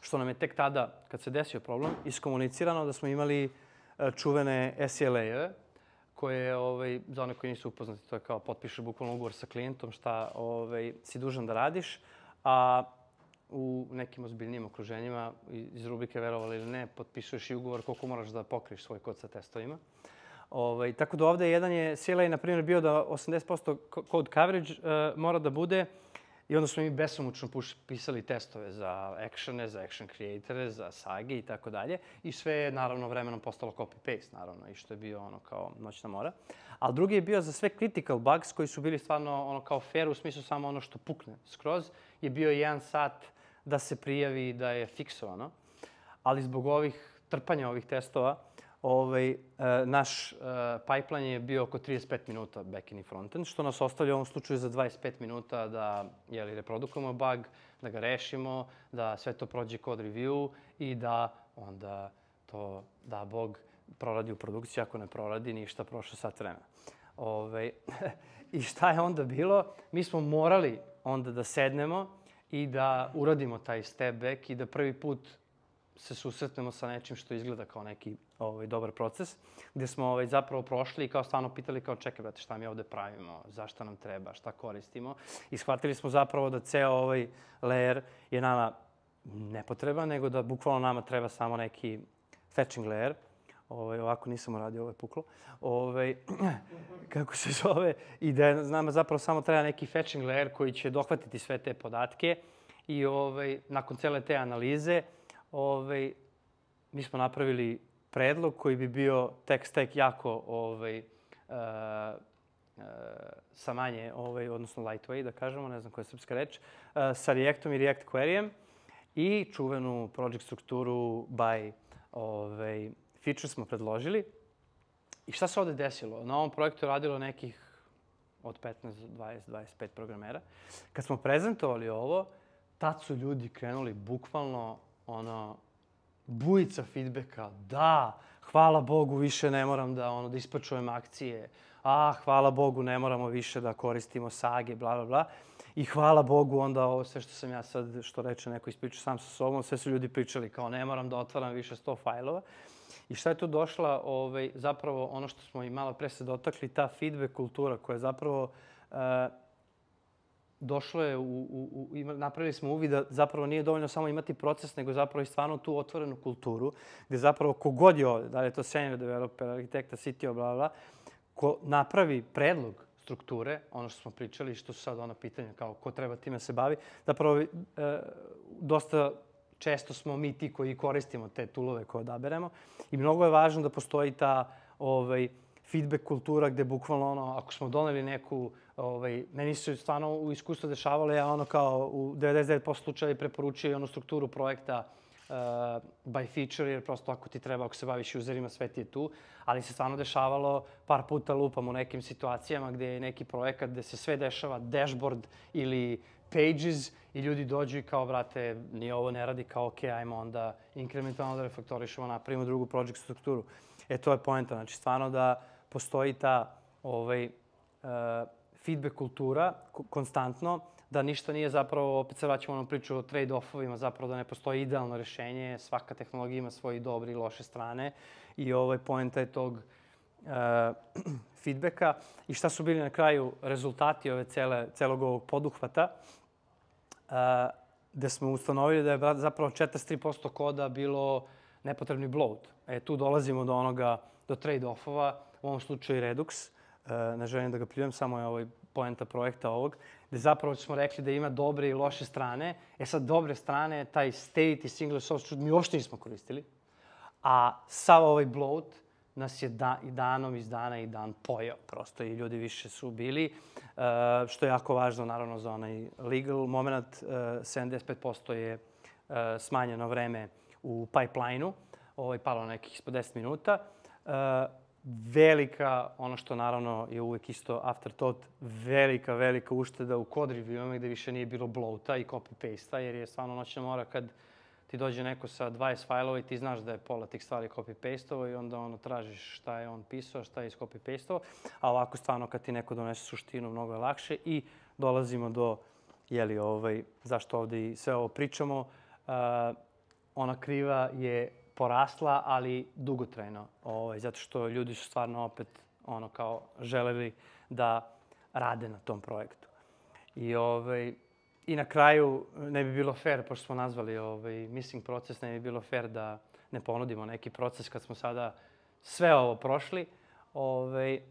[SPEAKER 2] što nam je tek tada, kad se desio problem, iskomunicirano da smo imali čuvene S L A-eve, koje, ovaj, za one koji nisu upoznati, to je kao potpišeš bukvalno ugovor sa klijentom šta ovaj, si dužan da radiš, a u nekim ozbiljnijim okruženjima, iz rubrike verovali ili ne, potpisuješ i ugovor koliko moraš da pokriješ svoj kod sa testovima. Ovaj, tako da ovde jedan je S L A, na primjer, bio da osamdeset posto code coverage uh, mora da bude i onda smo mi besomučno pisali testove za actione, za action creatore, za sage i tako dalje. I sve je, naravno, vremenom postalo copy-paste, naravno, i što je bio ono kao noćna mora. Ali drugi je bio za sve critical bugs koji su bili stvarno ono kao fair, u smislu samo ono što pukne skroz, je bio jedan sat da se prijavi da je fiksovano. Ali zbog ovih trpanja ovih testova, ovaj, e, naš e, pipeline je bio oko trideset pet minuta backend i frontend, što nas ostavlja u ovom slučaju za dvadeset pet minuta da jeli, reprodukujemo bug, da ga rešimo, da sve to prođe code review i da onda to, da Bog, proradi u produkciji. Ako ne proradi, ništa, prošlo sat vremena. Ove, I šta je onda bilo? Mi smo morali onda da sednemo i da uradimo taj step back i da prvi put se susretnemo sa nečim što izgleda kao neki ovaj, dobar proces, gde smo ovaj, zapravo prošli i kao stvarno pitali kao čekaj, brate, šta mi ovde pravimo, zašta nam treba, šta koristimo. I shvatili smo zapravo da ceo ovaj layer je nama nepotreban, nego da bukvalno nama treba samo neki fetching layer. Ovaj, ovako nisam uradio, ovo je puklo. Ovaj, kako se zove? I da nama zapravo samo treba neki fetching layer koji će dohvatiti sve te podatke i ovaj, nakon cele te analize ovaj, mi smo napravili predlog koji bi bio tech stack jako ovaj, uh, uh, sa manje, ovaj, odnosno lightweight, da kažemo, ne znam koja je srpska reč, uh, sa Reactom i React Queryjem i čuvenu project strukturu by ovaj, feature smo predložili. I šta se ovde desilo? Na ovom projektu je radilo nekih od petnaest do dvadeset do dvadeset pet programera. Kad smo prezentovali ovo, tad su ljudi krenuli bukvalno ono, bujica feedbacka. Da, hvala Bogu, više ne moram da, ono, da ispačujem akcije. A, hvala Bogu, ne moramo više da koristimo sage, bla, bla, bla. I hvala Bogu, onda ovo sve što sam ja sad, što reče neko, ispričao sam sa sobom, sve su ljudi pričali kao ne moram da otvaram više sto fajlova. I šta je tu došla, ovaj, zapravo ono što smo i malo pre se dotakli, ta feedback kultura koja je zapravo uh, došlo je, u, u, u, napravili smo uvid da zapravo nije dovoljno samo imati proces, nego zapravo i stvarno tu otvorenu kulturu, gde zapravo kogod je ovde, da li je to senior developer, arhitekta, C T O, bla, bla, ko napravi predlog strukture, ono što smo pričali, što su sad ona pitanja kao ko treba time se bavi, zapravo e, dosta često smo mi ti koji koristimo te toolove koje odaberemo i mnogo je važno da postoji ta ovaj, feedback kultura gde bukvalno ono, ako smo doneli neku, ovaj, meni se stvarno u iskustvu dešavalo, ja ono kao u devedeset devet posto slučaja preporučio i onu strukturu projekta uh, by feature, jer prosto ako ti treba, ako se baviš userima, sve ti je tu, ali se stvarno dešavalo par puta lupam u nekim situacijama gde je neki projekat gde se sve dešava dashboard ili pages i ljudi dođu i kao, brate, ni ovo ne radi, kao, ok, ajmo onda inkrementalno da refaktorišemo, napravimo drugu project strukturu. E, to je poenta. Znači, stvarno da postoji ta ovaj, uh, feedback kultura konstantno, da ništa nije zapravo, opet se vraćamo na priču o trade-offovima, zapravo da ne postoji idealno rešenje, svaka tehnologija ima svoje dobre i loše strane i ovaj poenta je tog uh, feedbacka. I šta su bili na kraju rezultati ove cele, celog ovog poduhvata, uh, gde smo ustanovili da je zapravo četrdeset tri posto koda bilo nepotrebni bloat. E, tu dolazimo do onoga, do trade-offova, u ovom slučaju Redux. E, ne želim da ga pljujem, samo je ovaj poenta projekta ovog, gde zapravo smo rekli da ima dobre i loše strane. E sad, dobre strane, taj state i single source mi uopšte nismo koristili. A sav ovaj bloat nas je da, i danom iz dana i dan pojao. Prosto i ljudi više su bili, e, što je jako važno naravno za onaj legal moment. E, sedamdeset pet posto je e, smanjeno vreme u pipeline-u, ovaj, palo nekih ispod deset minuta. E, velika, ono što naravno je uvek isto afterthought, velika, velika ušteda u code reviewama gde više nije bilo bloata i copy-pasta, jer je stvarno noćna mora kad ti dođe neko sa dvadeset fajlova i ti znaš da je pola tih stvari copy-pastovo i onda ono tražiš šta je on pisao, šta je copy-pastovo, a ovako stvarno kad ti neko donese suštinu mnogo je lakše i dolazimo do, jeli, ovaj, zašto ovde i sve ovo pričamo. Uh, ona kriva je porasla, ali dugotrajno, ovaj, zato što ljudi su stvarno opet ono kao želeli da rade na tom projektu. I, ovaj, i na kraju ne bi bilo fair, pošto smo nazvali ovaj, missing proces, ne bi bilo fair da ne ponudimo neki proces kad smo sada sve ovo prošli. Ovaj, e,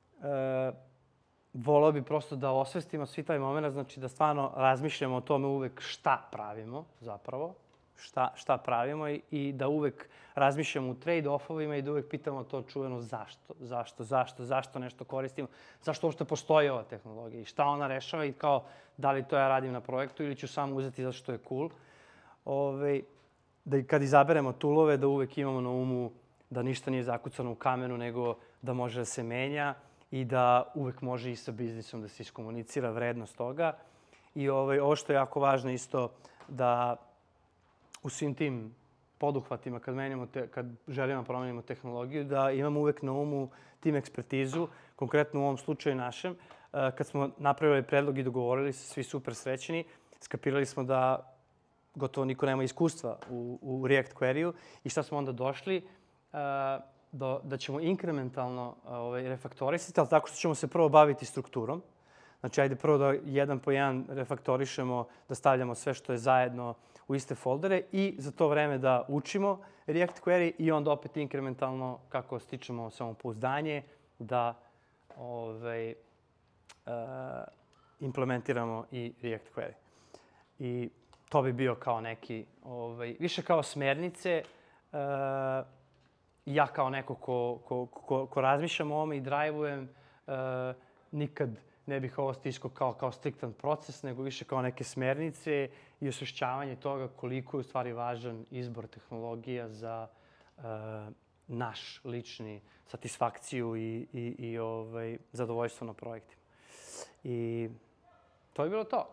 [SPEAKER 2] volao bi prosto da osvestimo svi taj moment, znači da stvarno razmišljamo o tome uvek šta pravimo zapravo, šta, šta pravimo i, i da uvek razmišljamo u trade-offovima i da uvek pitamo to čuveno zašto, zašto, zašto, zašto nešto koristimo, zašto uopšte postoji ova tehnologija i šta ona rešava i kao da li to ja radim na projektu ili ću samo uzeti zato što je cool. Ove, da kad izaberemo toolove da uvek imamo na umu da ništa nije zakucano u kamenu, nego da može da se menja i da uvek može i sa biznisom da se iskomunicira vrednost toga. I ovaj, ovo što je jako važno isto da u svim tim poduhvatima kad, menjamo te, kad želimo da promenimo tehnologiju, da imamo uvek na umu tim ekspertizu, konkretno u ovom slučaju našem. Kad smo napravili predlog i dogovorili se, svi super srećeni, skapirali smo da gotovo niko nema iskustva u, u React Query-u i šta smo onda došli? Do, da ćemo inkrementalno ovaj, refaktorisati, ali tako što ćemo se prvo baviti strukturom. Znači, ajde prvo da jedan po jedan refaktorišemo, da stavljamo sve što je zajedno u iste foldere i za to vreme da učimo React Query i onda opet inkrementalno, kako stičemo samopouzdanje, da ovaj, uh, implementiramo i React Query. I to bi bio kao neki, ovaj, više kao smernice, uh, ja kao neko ko, ko, ko, ko razmišljam o ovome i drive-ujem, uh, nikad ne bih ovo stiskao kao, kao striktan proces, nego više kao neke smernice i osvešćavanje toga koliko je u stvari važan izbor tehnologija za uh, naš lični satisfakciju i, i, i ovaj, zadovoljstvo na projektima. I to je bilo to.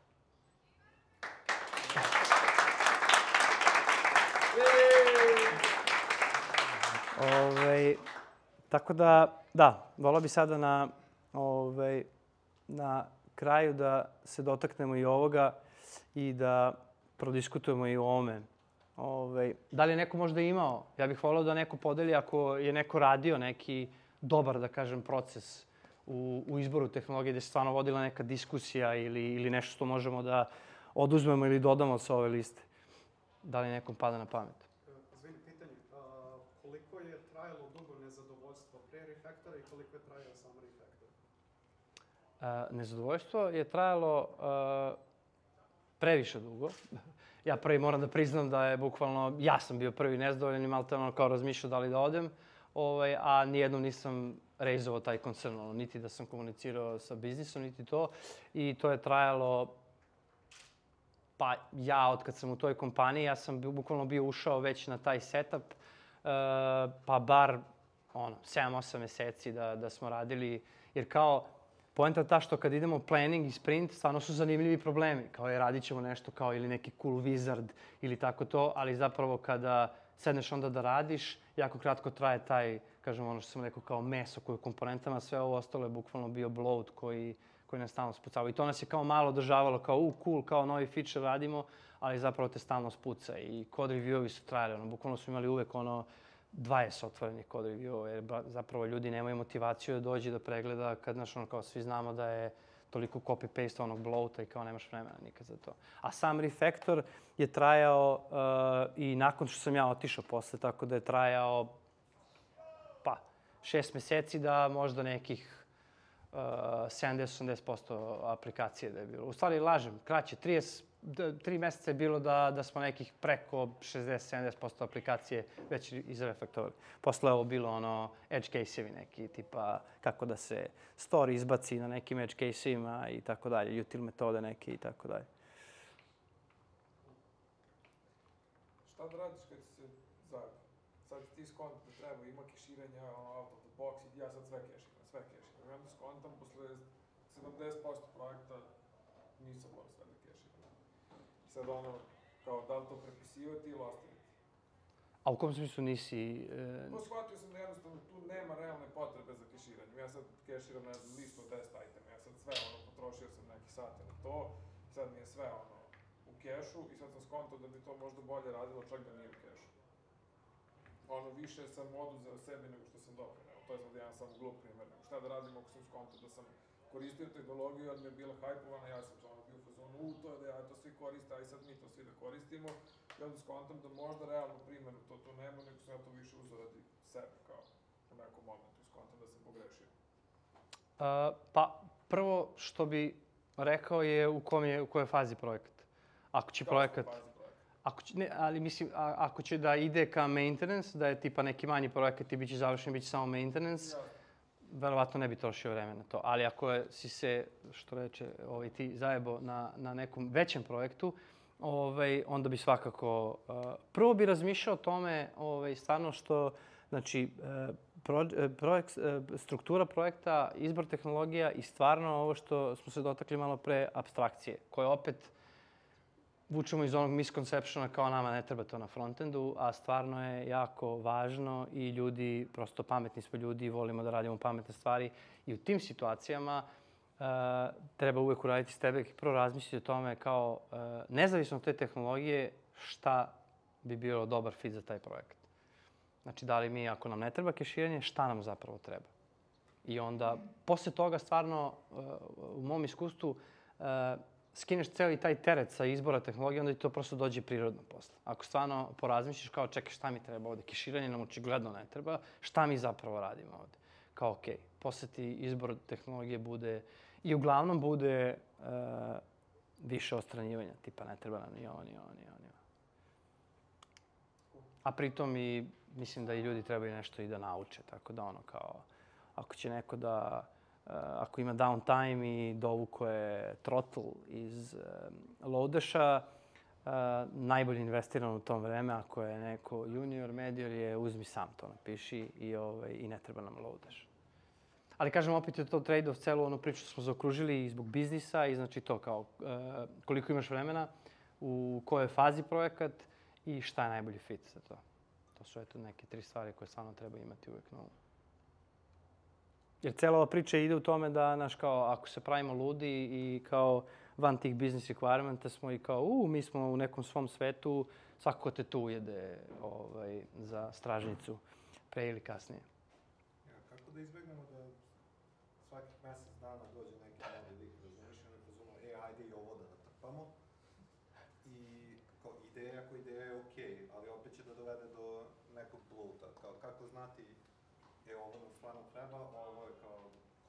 [SPEAKER 2] Ove, tako da, da, volao bi sada na, ove, na kraju da se dotaknemo i ovoga i da prodiskutujemo i o ovome. Ove, da li je neko možda imao? Ja bih volao da neko podeli ako je neko radio neki dobar, da kažem, proces u, u izboru tehnologije gde se stvarno vodila neka diskusija ili, ili nešto što možemo da oduzmemo ili dodamo sa ove liste. Da li nekom pada na pamet?
[SPEAKER 4] Izvini, pitanje. A, koliko je trajalo dugo nezadovoljstvo pre refaktora i koliko je trajao sam refaktor?
[SPEAKER 2] A, nezadovoljstvo je trajalo a, previše dugo. Ja prvi moram da priznam da je bukvalno, ja sam bio prvi nezadovoljan i malo ono kao razmišljao da li da odem, ovaj, a nijednom nisam reizovao taj koncern, ono, niti da sam komunicirao sa biznisom, niti to. I to je trajalo, pa ja od kad sam u toj kompaniji, ja sam bukvalno bio ušao već na taj setup, uh, pa bar ono, sedam osam meseci da, da smo radili, jer kao, poenta je ta što kad idemo planning i sprint, stvarno su zanimljivi problemi. Kao je radit ćemo nešto kao ili neki cool wizard ili tako to, ali zapravo kada sedneš onda da radiš, jako kratko traje taj, kažem ono što sam rekao, kao meso koje komponentama, sve ovo ostalo je bukvalno bio bloat koji, koji nas stalno spucava. I to nas je kao malo održavalo, kao u, cool, kao novi feature radimo, ali zapravo te stalno spuca. I code review-ovi su trajali, ono, bukvalno smo imali uvek ono dvadeset otvorenih code review-ova, jer zapravo ljudi nemaju motivaciju da dođe da pregleda kad, znaš, ono, kao svi znamo da je toliko copy-paste onog bloata i kao nemaš vremena nikad za to. A sam refaktor je trajao uh, i nakon što sam ja otišao posle, tako da je trajao pa šest meseci da možda nekih uh, sedamdeset do osamdeset posto aplikacije da je bilo. U stvari lažem, kraće, trideset, tri meseca je bilo da, da smo nekih preko šezdeset do sedamdeset posto aplikacije već izrefaktorili. Posle ovo bilo ono edge case-evi neki, tipa kako da se story izbaci na nekim edge case-evima i tako dalje, util metode neke i tako dalje.
[SPEAKER 5] Šta da radiš kad se zavi? Sad ti skontam da treba, ima keširanja, ono, out of the box i ja sad sve keširam, sve keširam. I onda skontam, posle sedamdeset posto projekta nisam morao sve da keširam. I sad ono, kao, da li to prepisivati ili ostaviti?
[SPEAKER 2] A u kom smislu nisi... E...
[SPEAKER 5] To shvatio sam da jednostavno tu nema realne potrebe za keširanjem. Ja sad keširam, ne znam, listu od deset itema. Ja sad sve, ono, potrošio sam neki sate na to. Sad mi je sve, ono, ok, kešu i sad sam skontao da bi to možda bolje radilo čak da nije u kešu. Ono, više sam oduzeo sebi nego što sam doprineo. To je sad jedan samo glup primjer. Nego šta da radim ako sam skontao da sam koristio tehnologiju, ali mi je bila hajpovana, ja sam ono bio u fazonu, u, to je da ja to svi koriste, a i sad mi to svi da koristimo. I onda skontam da možda realnu primjenu to tu nema, nego sam ja to više uzeo radi sebe, kao u nekom momentu. Skontam da sam pogrešio.
[SPEAKER 2] Uh, pa, prvo što bi rekao je u kom je, u kojoj fazi projekat. Ako će projekat... Ako će, ne, ali mislim, a, ako će da ide ka maintenance, da je tipa neki manji projekat i bit će završen, bit će samo maintenance, ja. Verovatno ne bi trošio vreme na to. Ali ako je, si se, što reče, ovaj, ti zajebo na, na nekom većem projektu, ovaj, onda bi svakako... Uh, prvo bi razmišljao o tome ovaj, stvarno što, znači, uh, pro, uh, projekt, uh, struktura projekta, izbor tehnologija i stvarno ovo što smo se dotakli malo pre, apstrakcije, koje opet vučemo iz onog misconceptiona kao nama ne treba to na frontendu, a stvarno je jako važno i ljudi, prosto pametni smo ljudi i volimo da radimo pametne stvari. I u tim situacijama uh, treba uvek uraditi s tebe i prvo razmisliti o tome kao uh, nezavisno od te tehnologije šta bi bilo dobar fit za taj projekat. Znači, da li mi, ako nam ne treba keširanje, šta nam zapravo treba. I onda, posle toga, stvarno, uh, u mom iskustvu, uh, skineš cijeli taj teret sa izbora tehnologije, onda ti to prosto dođe prirodno posle. Ako stvarno porazmišljaš kao čekaj šta mi treba ovde, keširanje nam očigledno ne treba, šta mi zapravo radimo ovde? Kao okej, okay, posle ti izbor tehnologije bude i uglavnom bude uh, više ostranjivanja, tipa ne treba nam ni ovo, ni ovo, ni ovo, ni ovo. A pritom i mislim da i ljudi trebaju nešto i da nauče, tako da ono kao ako će neko da Uh, ako ima downtime i dovuko je throttle iz uh, loadeša, uh, najbolje investirano u tom vreme, ako je neko junior, medior, je uzmi sam to napiši i, ovaj, i ne treba nam loadeš. Ali kažem, opet je to trade-off, celu onu priču smo zaokružili i zbog biznisa i znači to kao uh, koliko imaš vremena, u kojoj fazi projekat i šta je najbolji fit za to. To su eto neke tri stvari koje stvarno treba imati uvijek na umu. Jer cijela ova priča ide u tome da, naš, kao, ako se pravimo ludi i kao van tih business requirementa smo i kao, u, mi smo u nekom svom svetu, svako te tu ujede ovaj, za stražnicu pre ili kasnije.
[SPEAKER 3] Ja, kako da izbjegnemo da svakih mjesec dana dođe neki novi lik, razumiješ, i onda razumemo, e, ajde i ovo da natrpamo. I kao ideja ako ideja je okej, okay, ali opet će da dovede do nekog bloata. Kao, kako znati, e, ovo nam stvarno treba, ovo je kao...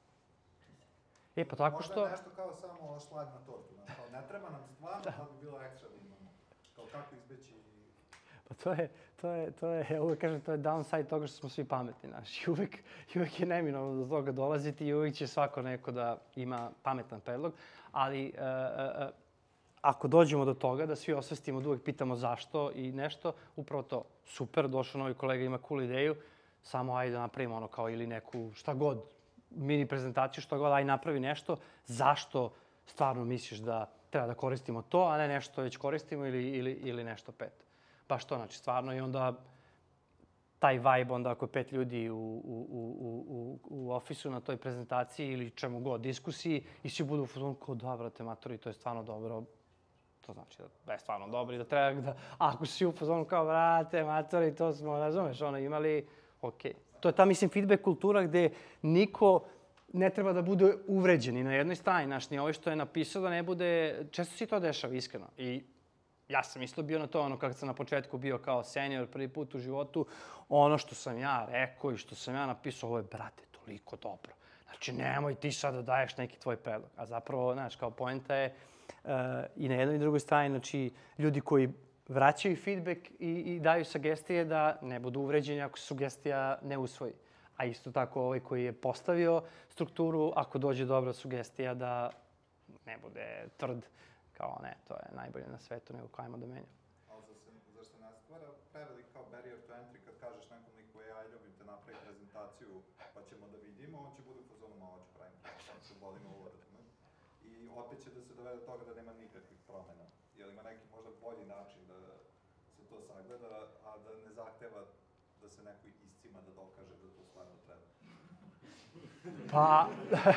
[SPEAKER 2] E, pa tako što...
[SPEAKER 3] Možda je nešto kao samo šlag na tortu, znači, kao ne treba nam stvarno, ali bi bilo ekstra da imamo. Kao kako izbeći...
[SPEAKER 2] Pa to je, to je, to je, ja uvek kažem, to je downside toga što smo svi pametni, znaš. I uvek, i uvek je neminovno do toga dolaziti i uvek će svako neko da ima pametan predlog, ali uh, uh, ako dođemo do toga da svi osvestimo, da uvek pitamo zašto i nešto, upravo to, super, došao novi kolega, ima cool ideju, samo ajde da napravimo ono kao ili neku šta god, mini prezentaciju, šta god, ajde napravi nešto, zašto stvarno misliš da treba da koristimo to, a ne nešto već koristimo ili, ili, ili nešto pet. Baš to, znači stvarno i onda taj vibe, onda ako je pet ljudi u, u, u, u, u ofisu na toj prezentaciji ili čemu god, diskusiji i svi budu u fazonu kao da, brate, matori, to je stvarno dobro. To znači da je stvarno dobro i da treba da, ako si u fazonu kao, brate, matori, to smo, razumeš, ono, imali, okej. Okay. To je ta, mislim, feedback kultura gde niko ne treba da bude uvređen i na jednoj strani, znaš, ni ovaj što je napisao da ne bude, često se to dešava, iskreno. I ja sam isto bio na to, ono, kako sam na početku bio kao senior prvi put u životu, ono što sam ja rekao i što sam ja napisao, ovo je, brate, toliko dobro. Znači, nemoj ti sad da daješ neki tvoj predlog. A zapravo, znaš, kao poenta je uh, i na jednoj i drugoj strani, znači, ljudi koji vraćaju feedback i, i daju sugestije da ne budu uvređeni ako sugestija ne usvoji. A isto tako ovaj koji je postavio strukturu, ako dođe dobra sugestija da ne bude tvrd, kao ne, to je najbolje na svetu, nego kao ajmo da menjamo.
[SPEAKER 3] Ali zar se, zar se ne stvara prevelik kao barrier to entry kad kažeš nekom liku, e, aj ljubim te napravi prezentaciju, pa ćemo da vidimo, on će bude u fazonu, malo ću pravim prezentaciju, volim ovo da tome. I opet će da se dovede do toga da nema nikakvih promjena. Jer ima neki možda bolji način da se to sagleda, a da ne zahteva da se neko iscima da dokaže da to stvarno treba.
[SPEAKER 2] Pa...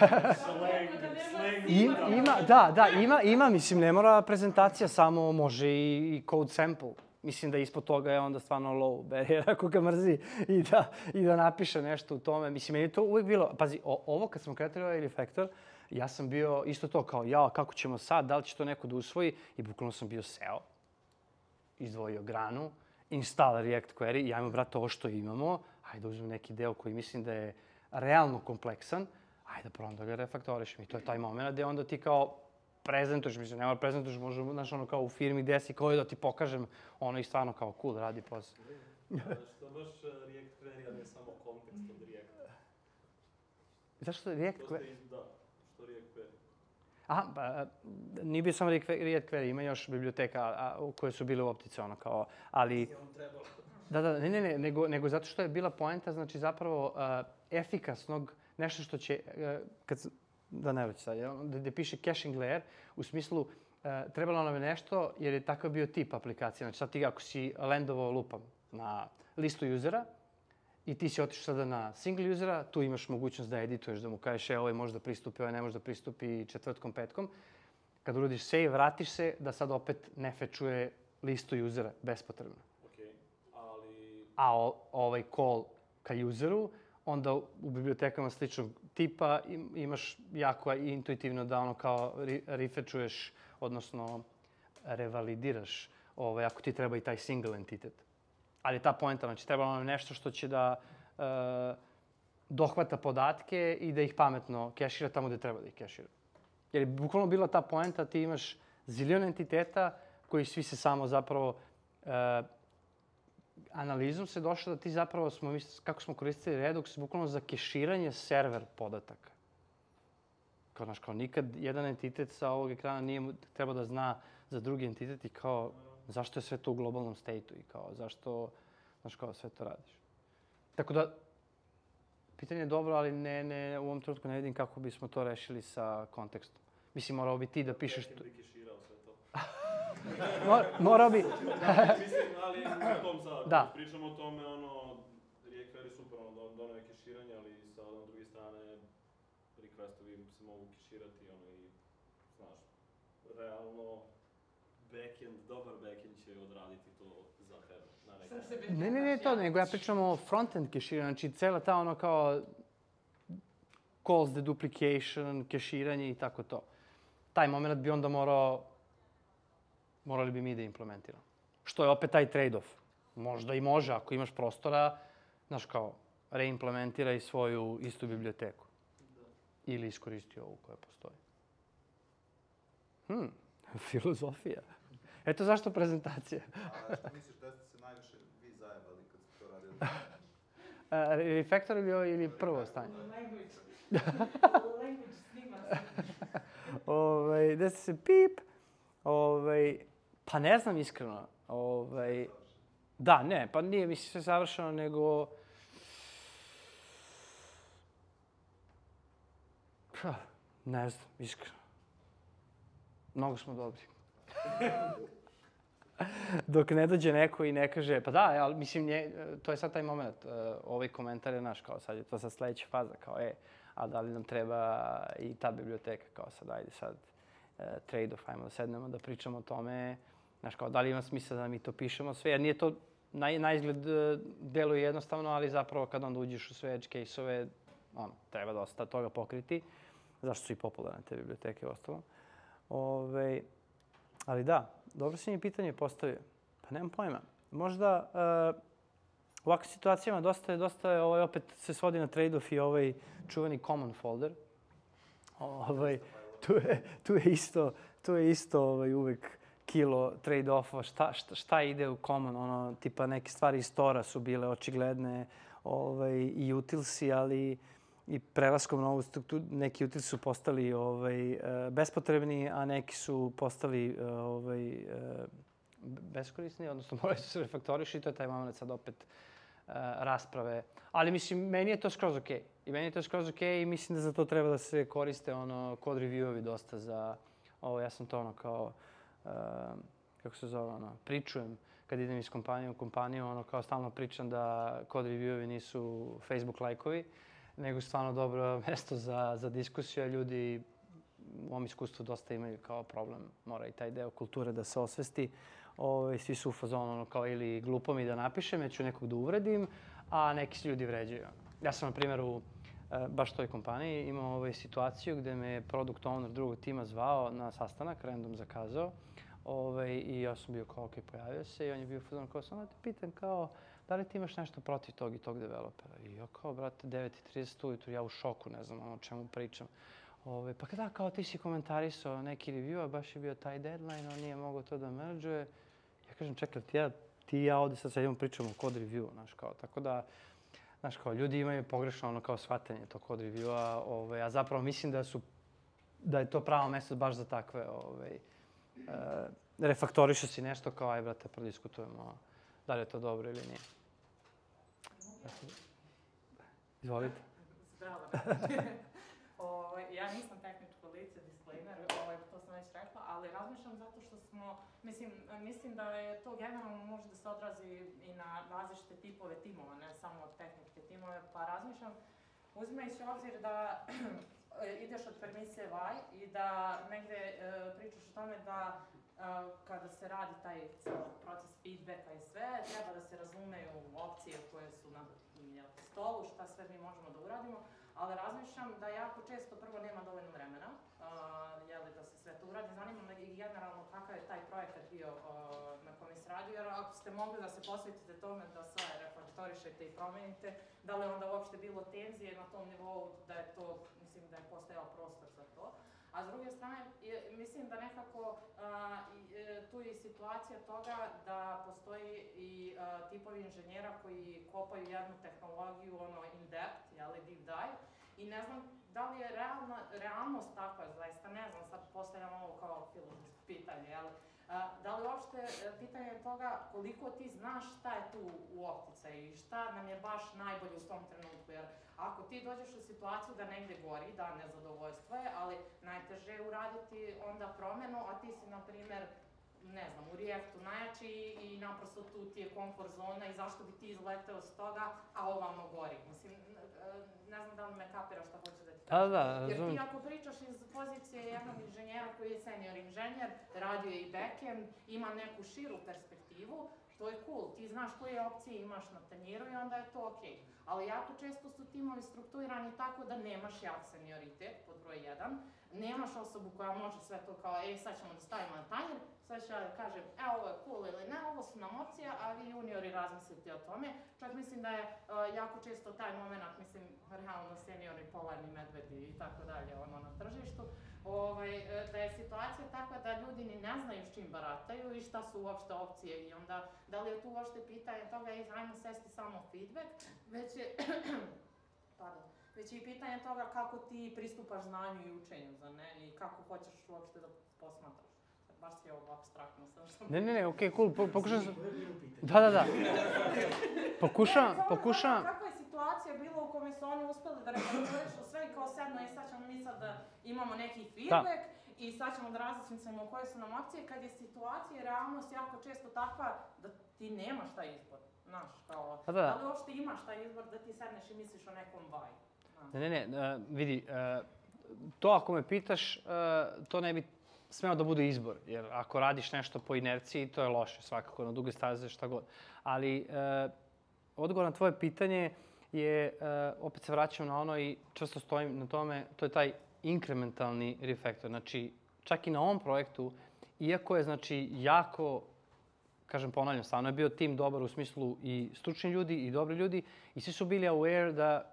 [SPEAKER 7] Slang.
[SPEAKER 2] Ima, da, da, ima, ima, mislim, ne mora prezentacija, samo može i, i code sample. Mislim da ispod toga je onda stvarno low barrier ako ga mrzi i da, i da napiše nešto u tome. Mislim, meni je to uvijek bilo, pazi, o, ovo kad smo kretali ovaj refaktor, ja sam bio isto to kao, ja, kako ćemo sad, da li će to neko da usvoji? I bukvalno sam bio seo, izdvojio granu, install React query, ja imam, brate, ovo što imamo, ajde uzmem neki deo koji mislim da je realno kompleksan, ajde da probam da ga refaktorišem. I to je taj moment gde onda ti kao prezentuješ, mislim, ne mora prezentuješ, može, znaš, ono kao u firmi gde si, kao da ti pokažem ono i stvarno kao cool, radi posao.
[SPEAKER 7] Što baš React query, a ne samo kontekst od Reacta?
[SPEAKER 2] Zašto React query?
[SPEAKER 7] Da, što React query?
[SPEAKER 2] Aha, pa, nije bio samo React query, ima još biblioteka a, koje su bile u optici, ono kao, ali... Da, da, ne, ne, ne, nego, nego zato što je bila poenta, znači zapravo uh, efikasnog, nešto što će, uh, kad, da ne vrći sad, gde piše caching layer, u smislu, uh, trebalo nam je nešto, jer je takav bio tip aplikacije. Znači sad ti ako si landovao lupam na listu usera i ti si otišao sada na single usera, tu imaš mogućnost da edituješ, da mu kažeš, e, ovaj može da pristupi, ovaj ne može da pristupi četvrtkom, petkom. Kad urodiš save, vratiš se da sad opet ne fečuje listu usera bespotrebno. A o, ovaj call ka useru, onda u bibliotekama sličnog tipa im, imaš jako intuitivno da ono kao refetchuješ, odnosno revalidiraš ovaj, ako ti treba i taj single entitet. Ali ta poenta, znači trebalo nam nešto što će da e, dohvata podatke i da ih pametno kešira tamo gde treba da ih kešira. Jer je bukvalno bila ta poenta, ti imaš zilion entiteta koji svi se samo zapravo e, analizom se došlo da ti zapravo smo, kako smo koristili Redux, bukvalno za keširanje server podataka. Kao, znaš, kao nikad jedan entitet sa ovog ekrana nije trebao da zna za drugi entitet i kao, zašto je sve to u globalnom state-u i kao, zašto, znaš, kao, sve to radiš. Tako da, pitanje je dobro, ali ne, ne, u ovom trenutku ne vidim kako bismo to rešili sa kontekstom. Mislim, morao bi ti da pišeš...
[SPEAKER 7] Backend bi keširao sve to.
[SPEAKER 2] Mor, morao bi...
[SPEAKER 7] Mislim, ali u tom sad,
[SPEAKER 2] da.
[SPEAKER 7] Pričamo o tome, ono, React query super, ono, dono je keširanje, ali sa ono, druge strane, requestovi se mogu keširati, ono, i, znaš, realno, backend, dobar backend će odraditi to za tebe, na neki.
[SPEAKER 2] Ne, ne, ne to, nego ja pričam o frontend keširanju, znači cela ta ono kao calls deduplication, keširanje i tako to. Taj moment bi onda morao, morali bi mi da implementiramo. Što je opet taj trade-off. Možda i može, ako imaš prostora, znaš kao, reimplementiraj svoju istu biblioteku. Ili iskoristi ovu koja postoji. Hm, filozofija. Eto zašto prezentacija.
[SPEAKER 3] A što misliš da ste se najviše vi zajebali kad ste to radili?
[SPEAKER 2] Uh, refaktor ili, ili prvo stanje?
[SPEAKER 1] Language. Language snima se.
[SPEAKER 2] Ovaj, da se pip. Ovaj, pa ne znam iskreno. Ovaj, da, ne, pa nije mi sve savršeno, nego... Pa, ne znam, iskreno. Mnogo smo dobri. Dok ne dođe neko i ne kaže, pa da, ali mislim, nje, to je sad taj moment, ovaj komentar je naš, kao sad je to sad sledeća faza, kao e, a da li nam treba i ta biblioteka, kao sad, ajde sad, trade-off, ajmo da sednemo, da pričamo o tome, znaš, kao da li ima smisla da mi to pišemo sve, jer nije to, na, na izgled deluje jednostavno, ali zapravo kad onda uđeš u sve edge case-ove, ono, treba dosta toga pokriti, zašto su i popularne te biblioteke u ostalom. Ove, ali da, dobro si mi pitanje postavio. Pa nemam pojma. Možda uh, u ovakvim situacijama dosta je, dosta je, ovaj, opet se svodi na trade-off i ovaj čuveni common folder. Ovaj, tu, je, tu je isto, tu je isto ovaj, uvek kilo trade-offa. Šta, šta, šta ide u common? Ono, tipa neke stvari iz Tora su bile očigledne ovaj, i utilsi, ali i prelaskom na ovu strukturu, neki utilsi su postali ovaj, bespotrebni, a neki su postali ovaj, beskorisni, odnosno morali su se refaktoriši i to je taj moment sad opet rasprave. Ali mislim, meni je to skroz okej. Okay. I meni je to skroz okej okay i mislim da za to treba da se koriste ono, code review-ovi dosta za ovo. Ja sam to ono kao, uh, kako se zove, ono, pričujem kad idem iz kompanije u kompaniju, ono kao stalno pričam da code review-ovi nisu Facebook lajkovi, nego stvarno dobro mesto za, za diskusiju. Ljudi u ovom iskustvu dosta imaju kao problem. Mora i taj deo kulture da se osvesti. Ove, svi su u fazonu ono, kao ili glupo mi da napišem, ja ću nekog da uvredim, a neki se ljudi vređaju. Ja sam, na primjer, u e, baš toj kompaniji imao ovaj, situaciju gde me je product owner drugog tima zvao na sastanak, random zakazao. Ove, I ja sam bio kao, ok, pojavio se i on je bio u fazonu kao, samo da te pitam kao, da li ti imaš nešto protiv tog i tog developera? I ja kao, brate, devet i trideset ujutru, ja u šoku, ne znam o čemu pričam. Ove, pa kada, kao ti si komentarisao neki review, a baš je bio taj deadline, on nije mogao to da merđuje. Ja kažem, čekaj, ti, ja, ti i ja ovdje sad sedimo pričamo o code review, znaš kao, tako da, znaš kao, ljudi imaju pogrešno ono kao shvatanje tog code review-a, ove, a zapravo mislim da su, da je to pravo mjesto baš za takve, ove, e, refaktorišu si nešto kao, aj brate, prodiskutujemo da li je to dobro ili nije. Izvolite.
[SPEAKER 1] Zdravo. Ovaj, ja nisam tehničko lice, disclaimer, ovaj, to sam već rekla, ali razmišljam zato što smo, mislim, mislim da je to generalno može da se odrazi i na različite tipove timova, ne samo tehničke timove, pa razmišljam, uzimajući obzir da ideš od permisije vaj i da negde e, pričaš o tome da e, kada se radi taj proces feedbacka i sve, treba da se razumeju opcije koje su na jel, stolu, šta sve mi možemo da uradimo, ali razmišljam da jako često prvo nema dovoljno vremena, uh, jeli, da se sve to uradi. Zanima me i generalno kakav je taj projekat bio uh, na kojem se radi, jer ako ste mogli da se posvetite tome da sve refaktorišete i promenite, da li je onda uopšte bilo tenzije na tom nivou da je to, mislim da je postojao prostor za to. A s druge strane, je, mislim da nekako a, i, e, tu je i situacija toga da postoji i a, tipovi inženjera koji kopaju jednu tehnologiju ono in depth, jeli, deep dive, i ne znam da li je realna, realnost takva, zaista ne znam, sad postavljam ovo kao filozofsko pitanje, jeli, a, da li uopšte pitanje toga koliko ti znaš šta je tu u opticaju i šta nam je baš najbolje u tom trenutku, jer ako ti dođeš u situaciju da negde gori, da, nezadovoljstvo je, ali najteže je uraditi onda promenu, a ti si, na primjer, ne znam, u Reactu najjači i naprosto tu ti je komfort zona i zašto bi ti izleteo s toga, a ovamo gori. Mislim, ne znam da li me kapira šta hoću da ti kažem.
[SPEAKER 2] Da, da,
[SPEAKER 1] jer ti ako pričaš iz pozicije jednog inženjera koji je senior inženjer, radio je i backend, ima neku širu perspektivu, to je cool, ti znaš koje opcije imaš na tanjiru i onda je to okej. Ali jako često su timovi strukturirani tako da nemaš jak senioritet, pod broj jedan, nemaš osobu koja može sve to kao, ej, sad ćemo da stavimo na tanjir, sad ću ja da kažem, e, ovo je cool ili ne, ovo su nam opcije, a vi juniori razmislite o tome. Čak mislim da je uh, jako često taj moment, mislim, realno seniori, polarni medvedi i tako dalje, ono, na tržištu, ovaj, da je situacija takva da ljudi ni ne znaju s čim barataju i šta su uopšte opcije i onda, da li je tu uopšte pitanje toga, ej, ajmo sesti samo feedback, već je, pardon, već je i pitanje toga kako ti pristupaš znanju i učenju, za ne, i kako hoćeš uopšte da posmatraš. Baš je ovo abstraktno sam što...
[SPEAKER 2] Ne, ne, ne, okej, cool, po, pokušam sam... Da, da, da. Pokušavam, pokušavam...
[SPEAKER 1] Kakva je situacija bila u kome su oni uspeli da refaktorišu sve i kao sedno i sad ćemo mi sad da imamo neki feedback da. I sad ćemo da različnicamo koje su nam opcije, kad je situacija i realnost jako često takva da ti nemaš taj izbor. Znaš, kao, da, da. Da li uopšte imaš taj izbor da ti sedneš i misliš o nekom baju?
[SPEAKER 2] Ne, ne, ne, uh, vidi, uh, to ako me pitaš, uh, to ne bi smeo da bude izbor, jer ako radiš nešto po inerciji, to je loše svakako, na duge staze šta god. Ali uh, odgovor na tvoje pitanje je, uh, opet se vraćam na ono i često stojim na tome, to je taj inkrementalni refaktor. Znači, čak i na ovom projektu, iako je znači jako, kažem ponavljam, stvarno je bio tim dobar u smislu i stručni ljudi i dobri ljudi i svi su bili aware da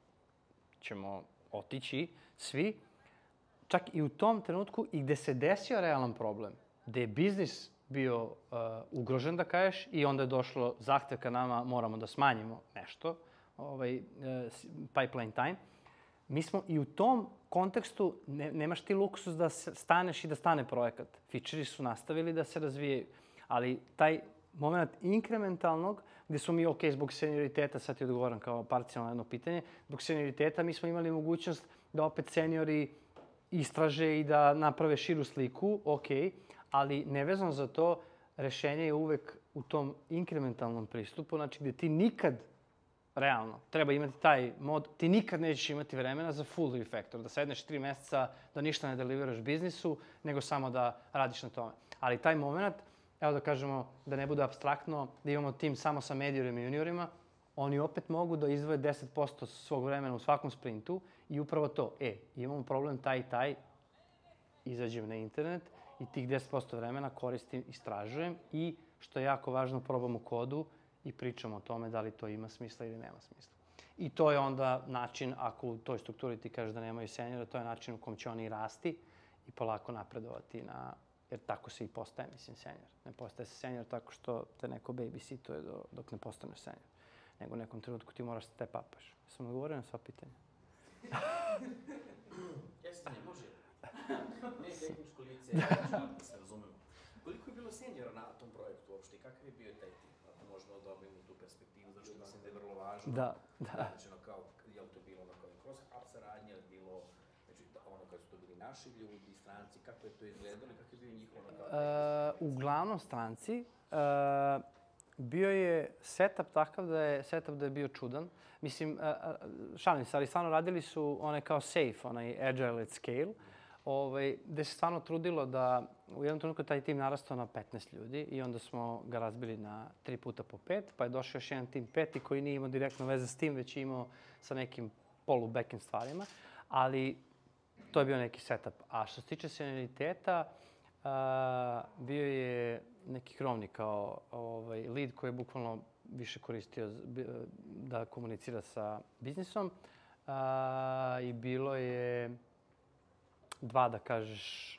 [SPEAKER 2] ćemo otići svi, čak i u tom trenutku i gde se desio realan problem, gde je biznis bio uh, ugrožen, da kažeš, i onda je došlo zahtev ka nama, moramo da smanjimo nešto, ovaj, uh, pipeline time. Mi smo i u tom kontekstu, ne, nemaš ti luksus da staneš i da stane projekat. Feature-i su nastavili da se razvijaju, ali taj moment inkrementalnog, gde smo mi, ok, zbog senioriteta, sad ti odgovoram kao parcijalno jedno pitanje, zbog senioriteta mi smo imali mogućnost da opet seniori istraže i da naprave širu sliku, ok, ali nevezano za to, rešenje je uvek u tom inkrementalnom pristupu, znači gde ti nikad realno. Treba imati taj mod. Ti nikad nećeš imati vremena za full refactor, da sedneš tri meseca, da ništa ne deliveraš biznisu, nego samo da radiš na tome. Ali taj moment, evo da kažemo, da ne bude abstraktno, da imamo tim samo sa mediorima i juniorima, oni opet mogu da izdvoje deset posto svog vremena u svakom sprintu i upravo to, e, imamo problem taj i taj, izađem na internet i tih deset posto vremena koristim, istražujem i, što je jako važno, probam u kodu i pričamo o tome da li to ima smisla ili nema smisla. I to je onda način, ako u toj strukturi ti kažeš da nemaju senjora, to je način u kom će oni rasti i polako napredovati na... Jer tako se i postaje, mislim, senjor. Ne postaje se senjor tako što te neko babysituje do, dok ne postaneš senjor. Nego u nekom trenutku ti moraš step upaš. Sam odgovorio na sva pitanja?
[SPEAKER 8] Jeste, ne može. Ne je tehničko lice, da se razumemo. Koliko je bilo senjora na tom projektu uopšte i kakav je bio taj tim? Ako možemo da dobijemo tu perspektivu, zato što mislim da je vrlo važno.
[SPEAKER 2] Da, da.
[SPEAKER 8] Znači, ono kao, je li to bilo ono kao cross-hub saradnja, je li bilo, znači, ono kad su to bili naši ljudi, stranci, kako je to izgledalo i kako je bio njihov ono kao...
[SPEAKER 2] Uh, uglavnom stranci. Uh, bio je setup takav da je, setup da je bio čudan. Mislim, uh, uh, šalim se, ali stvarno radili su onaj kao safe, onaj agile at scale, ovaj, gde se stvarno trudilo da u jednom trenutku taj tim narastao na petnaest ljudi i onda smo ga razbili na tri puta po pet, pa je došao još jedan tim peti koji nije imao direktno veze s tim, već je imao sa nekim polu backend stvarima, ali to je bio neki setup. A što se tiče senioriteta, uh, bio je neki krovni kao ovaj, lead koji je bukvalno više koristio da komunicira sa biznisom uh, i bilo je dva, da kažeš,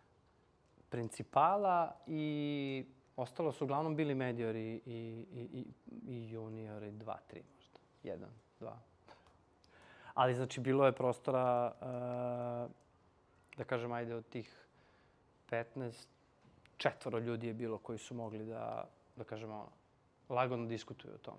[SPEAKER 2] principala i ostalo su uglavnom bili mediori i, i, i, i juniori, dva, tri možda. Jedan, dva. Ali, znači, bilo je prostora, uh, da kažem, ajde, od tih petnaest, četvoro ljudi je bilo koji su mogli da, da kažem, ono, lagano diskutuju o tome.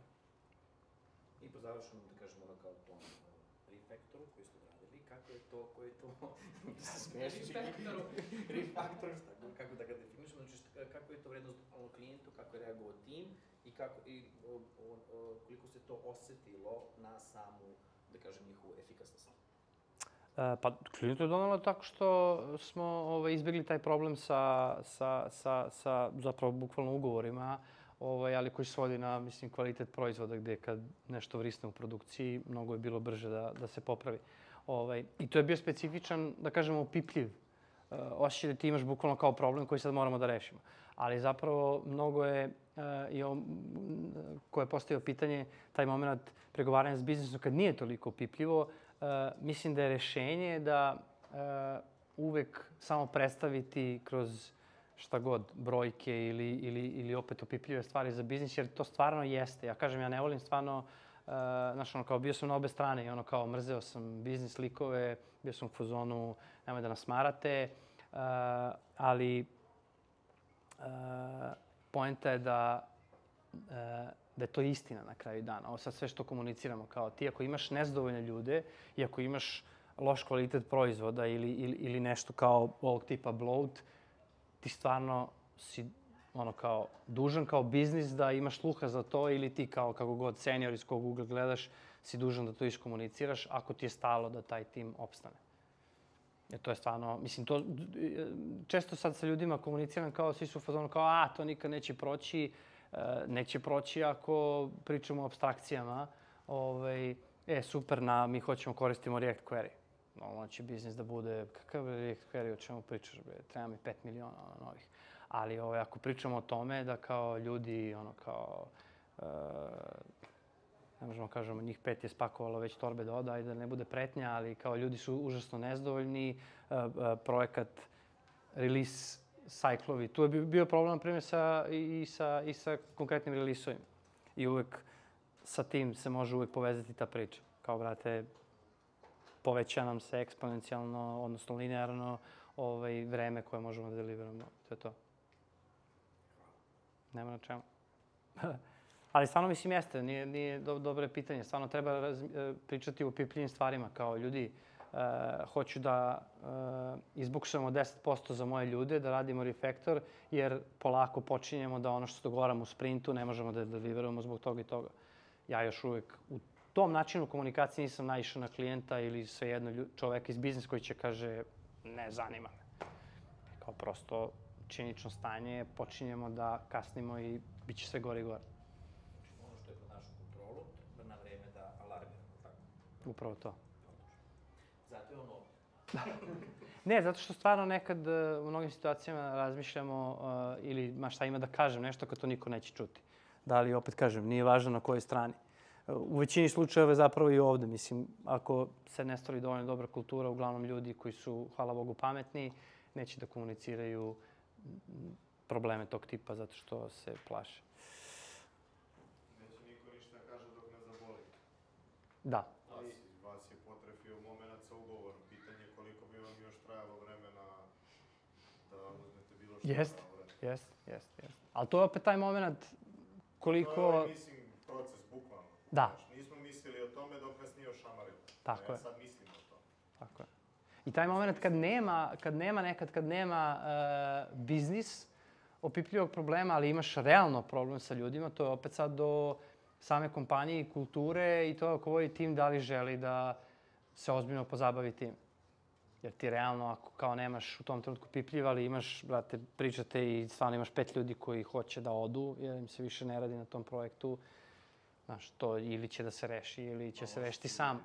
[SPEAKER 8] I po završenom, da kažemo, ono kao tom refaktoru koji ste radili, kako je to, koji je to, se smešići, refaktor, kako da ga definišemo, znači kako je to vrednost ono klijentu, kako je reagovao tim i, kako, i o, o, o, koliko se to osetilo na samu, da kažem, njihovu efikasnost.
[SPEAKER 2] E, pa, klijentu je donalo tako što smo ovaj, izbjegli taj problem sa, sa, sa, sa zapravo bukvalno ugovorima, ovaj, ali koji se svodi na, mislim, kvalitet proizvoda gdje kad nešto vrisne u produkciji, mnogo je bilo brže da, da se popravi. Ovaj, I to je bio specifičan, da kažemo, opipljiv uh, osjećaj da ti imaš bukvalno kao problem koji sad moramo da rešimo. Ali zapravo mnogo je, uh, i on, ko je postavio pitanje, taj moment pregovaranja s biznisom kad nije toliko opipljivo, uh, mislim da je rešenje da uh, uvek samo predstaviti kroz šta god, brojke ili, ili, ili opet opipljive stvari za biznis, jer to stvarno jeste. Ja kažem, ja ne volim stvarno, uh, znaš, ono, kao bio sam na obe strane i ono kao mrzeo sam biznis likove, bio sam u fazonu, nemoj da nas marate, uh, ali uh, poenta je da, uh, da je to istina na kraju dana. Ovo sad sve što komuniciramo, kao ti ako imaš nezadovoljne ljude i ako imaš loš kvalitet proizvoda ili, ili, ili nešto kao ovog tipa bloat, ti stvarno si ono kao dužan kao biznis da imaš sluha za to ili ti kao kako god senior iz kog ugla gledaš si dužan da to iskomuniciraš ako ti je stalo da taj tim opstane. Jer to je stvarno, mislim, to često sad sa ljudima komuniciram kao svi su u fazonu kao a, to nikad neće proći, neće proći ako pričamo o apstrakcijama. Ovaj, e, super, na, mi hoćemo koristimo React Query. Ono će biznis da bude, kakav je React Query, o čemu pričaš, bre, treba mi pet miliona ono, novih. Ali ovaj, ako pričamo o tome da kao ljudi, ono kao, uh, ne možemo kažemo, njih pet je spakovalo već torbe do oda i da ne bude pretnja, ali kao ljudi su užasno nezadovoljni, uh, uh, projekat, release sajklovi. Tu je bio problem, na primjer, sa, i, sa, i sa konkretnim release-ovima. I uvek sa tim se može uvek povezati ta priča. Kao, brate, poveća nam se eksponencijalno, odnosno linearno, ovaj, vreme koje možemo da deliveramo. To je to. Nema na čemu. Ali stvarno mislim jeste, nije, nije do, dobro pitanje. Stvarno treba raz, pričati o opipljivim stvarima. Kao ljudi, uh, hoću da uh, izbuksujemo deset posto za moje ljude, da radimo refaktor, jer polako počinjemo da ono što se dogovaramo u sprintu ne možemo da deliveramo zbog toga i toga. ja još uvek u tom načinu komunikacije nisam naišao na klijenta ili svejedno čoveka iz biznisa koji će kaže ne zanima me. Kao prosto činično stanje, počinjemo da kasnimo i bit će sve gore i gore.
[SPEAKER 8] Ono što je pod našu kontrolu, da na vreme da alarmiramo, tako?
[SPEAKER 2] Upravo to.
[SPEAKER 8] Zato je ono...
[SPEAKER 2] Ne, zato što stvarno nekad u mnogim situacijama razmišljamo uh, ili ma šta ima da kažem, nešto kad to niko neće čuti. Da li, opet kažem, nije važno na kojoj strani. U većini slučajeva je zapravo i ovde. Mislim, ako se ne stvori dovoljno dobra kultura, uglavnom ljudi koji su, hvala Bogu, pametni, neće da komuniciraju probleme tog tipa zato što se plaše.
[SPEAKER 6] Neće niko ništa kaže dok ne zaboli.
[SPEAKER 2] Da.
[SPEAKER 6] Vas, vas je potrefio moment sa ugovorom. Pitanje koliko bi vam još trajalo vremena da uzmete bilo što
[SPEAKER 2] Jest,
[SPEAKER 6] da uradite.
[SPEAKER 2] jest, jest, jest. Ali to je opet taj moment koliko...
[SPEAKER 6] To je, mislim, proces, bukvalno.
[SPEAKER 2] Da.
[SPEAKER 6] Znači, nismo mislili o tome dok nas nije ošamarilo.
[SPEAKER 2] Tako
[SPEAKER 6] ja
[SPEAKER 2] je.
[SPEAKER 6] sad mislim o tome.
[SPEAKER 2] Tako je. I taj moment kad nema, kad nema nekad, kad nema uh, biznis opipljivog problema, ali imaš realno problem sa ljudima, to je opet sad do same kompanije i kulture i to koji tim da li želi da se ozbiljno pozabavi tim. Jer ti realno, ako kao nemaš u tom trenutku pipljiv, ali imaš, brate, pričate i stvarno imaš pet ljudi koji hoće da odu, jer im se više ne radi na tom projektu, znaš, to ili će da se reši, ili će se rešiti sam.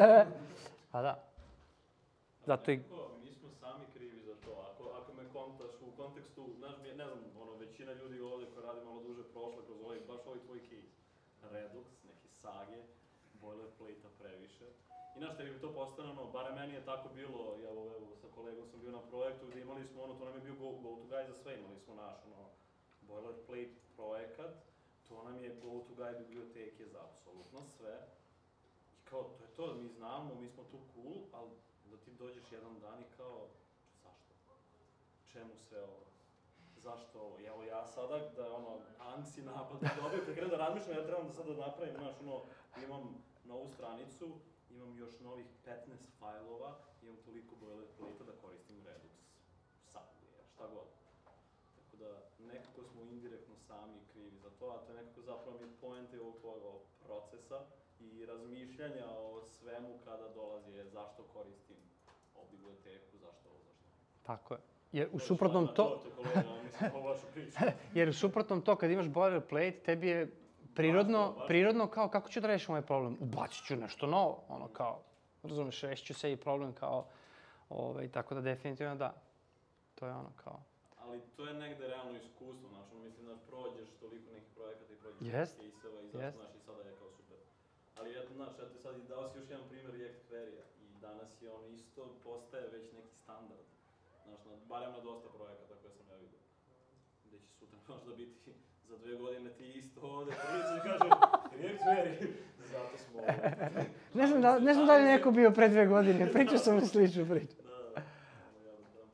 [SPEAKER 2] Pa da. Zato i...
[SPEAKER 7] Mi smo sami krivi za to. Ako, ako me kontaš u kontekstu, znaš, ne znam, ono, većina ljudi ovde koja radi malo duže prošla kroz ovaj, baš ovaj tvoj case. Redux, neke sage, boilerplate-a previše. I znaš, tebi bi to postane, bare meni je tako bilo, ja evo, evo, sa kolegom sam bio na projektu gde imali smo, ono, to nam je bio go, go to guy za sve, imali smo naš, ono, boilerplate projekat, to nam je go to guy biblioteke za apsolutno sve. I kao, to je to, mi znamo, mi smo tu cool, ali da ti dođeš jedan dan i kao, zašto? Čemu sve ovo? Zašto ovo? Evo ja sada, da ono, anksi napad da dobiju, kad krenem da razmišljam, ja trebam da sada napravim, znaš, ono, imam novu stranicu, imam još novih petnaest fajlova, imam toliko boilerplate-a da koristim Redux, Subway, šta god. Tako da, nekako smo indirektno sami krivi za to, a to je nekako zapravo mi poente ovog tvojeg procesa i razmišljanja o svemu kada dolazi je zašto koristim ovu biblioteku, zašto ovo, zašto ovo.
[SPEAKER 2] Tako je. Jer u suprotnom to...
[SPEAKER 7] To je kolega, mislim, ovo vašu priču.
[SPEAKER 2] Jer u suprotnom to, kad imaš boilerplate, tebi je prirodno, prirodno kao kako ću da rešim ovaj problem? Ubacit ću nešto novo, ono kao, razumeš, rešit ću se i problem kao, ovaj, tako da definitivno da. To je ono kao...
[SPEAKER 7] Ali to je negde realno iskustvo, znači, ono, mislim da prođeš toliko nekih projekata i prođeš
[SPEAKER 2] Jest.
[SPEAKER 7] nekih case-eva i zašto, znaš, i sada je kao super. Ali eto, znaš, eto sad i dao si još jedan primjer React Query-a i danas je on isto postaje već neki standard. Znaš, na, barem na dosta projekata koje sam ja vidio. Gde će sutra možda biti za dve godine ti isto ovde priča i kaže React Query, zato smo ovde.
[SPEAKER 2] Ne znam da, ne znam da li je neko bio pre dve godine, pričao sam mu sličnu priču.
[SPEAKER 7] Da, da, da.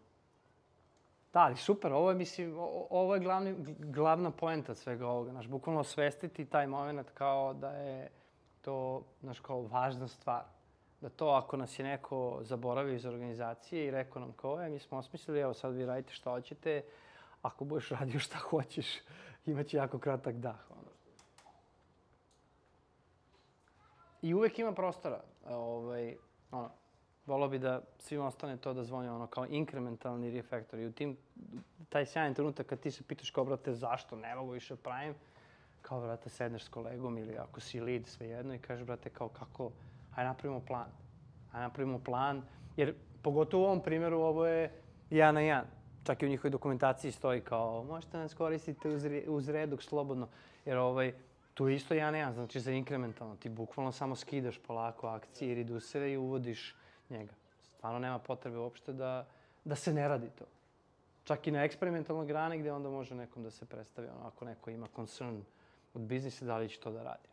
[SPEAKER 2] Da, ali super, ovo je, mislim, o, ovo je glavni, glavna poenta svega ovoga, znaš, bukvalno osvestiti taj moment kao da je to, znaš, kao važna stvar. Da to, ako nas je neko zaboravio iz organizacije i rekao nam kao, e, mi smo osmislili, evo sad vi radite šta hoćete, ako budeš radio šta hoćeš, imaće jako kratak dah. Ono. I uvek ima prostora. Ovaj, ono, volao bi da svima ostane to da zvoni ono kao inkrementalni refaktor. I u tim, taj sjajan trenutak kad ti se pitaš kao, brate, zašto ne mogu više pravim, kao, brate, sedneš s kolegom ili ako si lead, svejedno, i kažeš, brate, kao, kako, hajde napravimo plan. Hajde napravimo plan, jer pogotovo u ovom primjeru ovo je jedan na jedan. Čak i u njihovoj dokumentaciji stoji kao, možete nas koristiti uz, uz Redux slobodno, jer ovaj, tu je isto jedan na jedan, znači za inkrementalno. Ti bukvalno samo skidaš polako akcije i redusere i uvodiš njega. Stvarno nema potrebe uopšte da, da se ne radi to. Čak i na eksperimentalnoj grani gde onda može nekom da se predstavi, ono, ako neko ima concern od biznisa, da li će to da radi.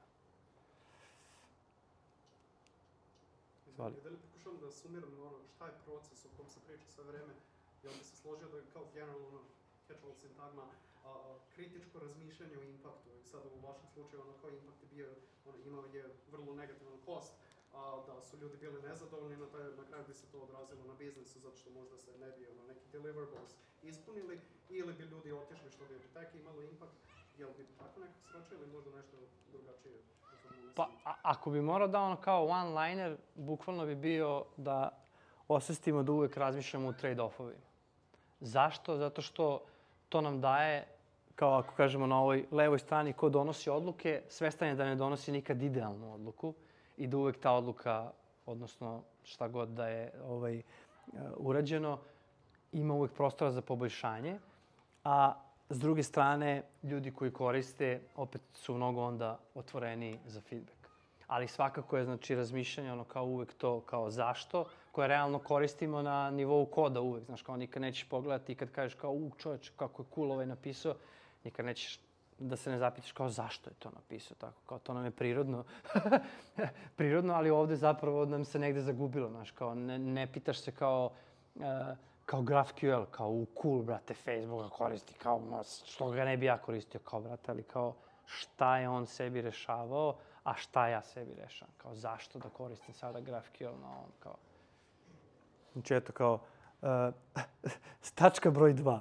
[SPEAKER 4] Izvoli. Da li pokušavam da sumiram ono šta je proces o kom se priča sve vreme, ja bih se složio da je kao generalno ono catch-all sintagma a, kritičko razmišljanje o impaktu. I sad u vašem slučaju ono kao impact je bio, ono, imao je vrlo negativan cost, a, da su ljudi bili nezadovoljni, na, taj, na kraju bi se to odrazilo na biznisu, zato što možda se ne bi ono, neki deliverables ispunili, ili bi ljudi otišli što bi tek imalo impact. Jel bi tako nekako sračio ili možda nešto drugačije?
[SPEAKER 2] Pa, a, ako bi morao da ono kao one-liner, bukvalno bi bio da osvestimo da uvek razmišljamo u trade-offovima. Zašto? Zato što to nam daje, kao ako kažemo na ovoj levoj strani, ko donosi odluke, svestan je da ne donosi nikad idealnu odluku i da uvek ta odluka, odnosno šta god da je ovaj, urađeno, ima uvek prostora za poboljšanje, a s druge strane, ljudi koji koriste opet su mnogo onda otvoreni za feedback. Ali svakako je, znači, razmišljanje, ono, kao uvek to, kao zašto, koje realno koristimo na nivou koda uvek. Znaš, kao nikad nećeš pogledati i kad kažeš kao, u, čoveč, kako je cool ovaj napisao, nikad nećeš da se ne zapitaš kao zašto je to napisao tako. Kao to nam je prirodno, prirodno, ali ovde zapravo nam se negde zagubilo, znaš, kao ne, ne pitaš se kao, uh, kao GraphQL, kao u cool, brate, Facebooka koristi, kao, što ga ne bi ja koristio, kao, brate, ali kao šta je on sebi rešavao, a šta ja sebi rešavam, kao zašto da koristim sada GraphQL na ovom, kao. Znači, eto, kao, uh, tačka broj dva.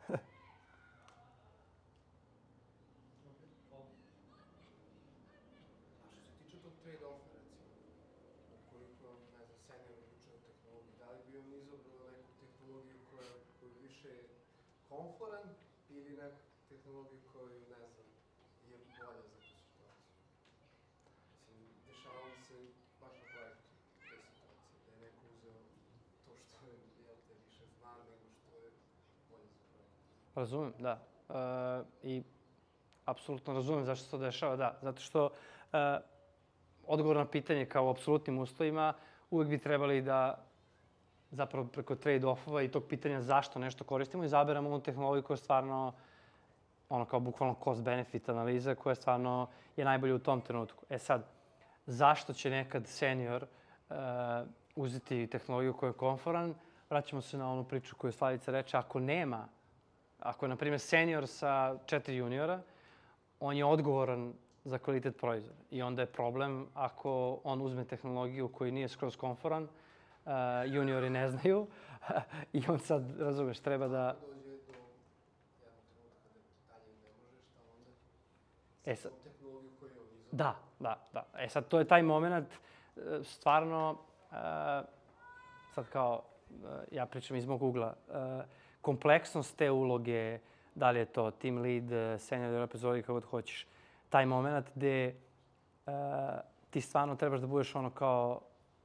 [SPEAKER 9] komforan ili neku tehnologiju koju, ne znam, je bolja za tu situaciju. Mislim, dešavalo se baš na projektu te situacije, da je neko uzeo to što je, jel te, više zna nego što je bolje za projekt.
[SPEAKER 2] Razumem, da. Uh, I apsolutno razumem zašto se to dešava, da. Zato što uh, odgovor na pitanje kao u apsolutnim uslovima uvek bi trebali da zapravo preko trade-offova i tog pitanja zašto nešto koristimo, izaberamo onu tehnologiju koja je stvarno, ono kao bukvalno cost-benefit analiza, koja stvarno je najbolja u tom trenutku. E sad, zašto će nekad senior uh, uzeti tehnologiju koja je komforan? Vraćamo se na onu priču koju Slavica reče, ako nema, ako je, na primjer, senior sa četiri juniora, on je odgovoran za kvalitet proizvoda. I onda je problem ako on uzme tehnologiju koju nije skroz komforan, Uh, juniori ne znaju i on sad, razumeš, treba da...
[SPEAKER 9] Ako dođe do jednog trenutka da dalje ne možeš, šta onda?
[SPEAKER 2] E sad...
[SPEAKER 9] tehnologiju koju je on izabra.
[SPEAKER 2] Da, da, da. E sad, to je taj moment, stvarno, uh, sad kao, uh, ja pričam iz mog ugla, uh, kompleksnost te uloge, da li je to team lead, senior developer, kako god hoćeš, taj moment gde uh, ti stvarno trebaš da budeš ono kao,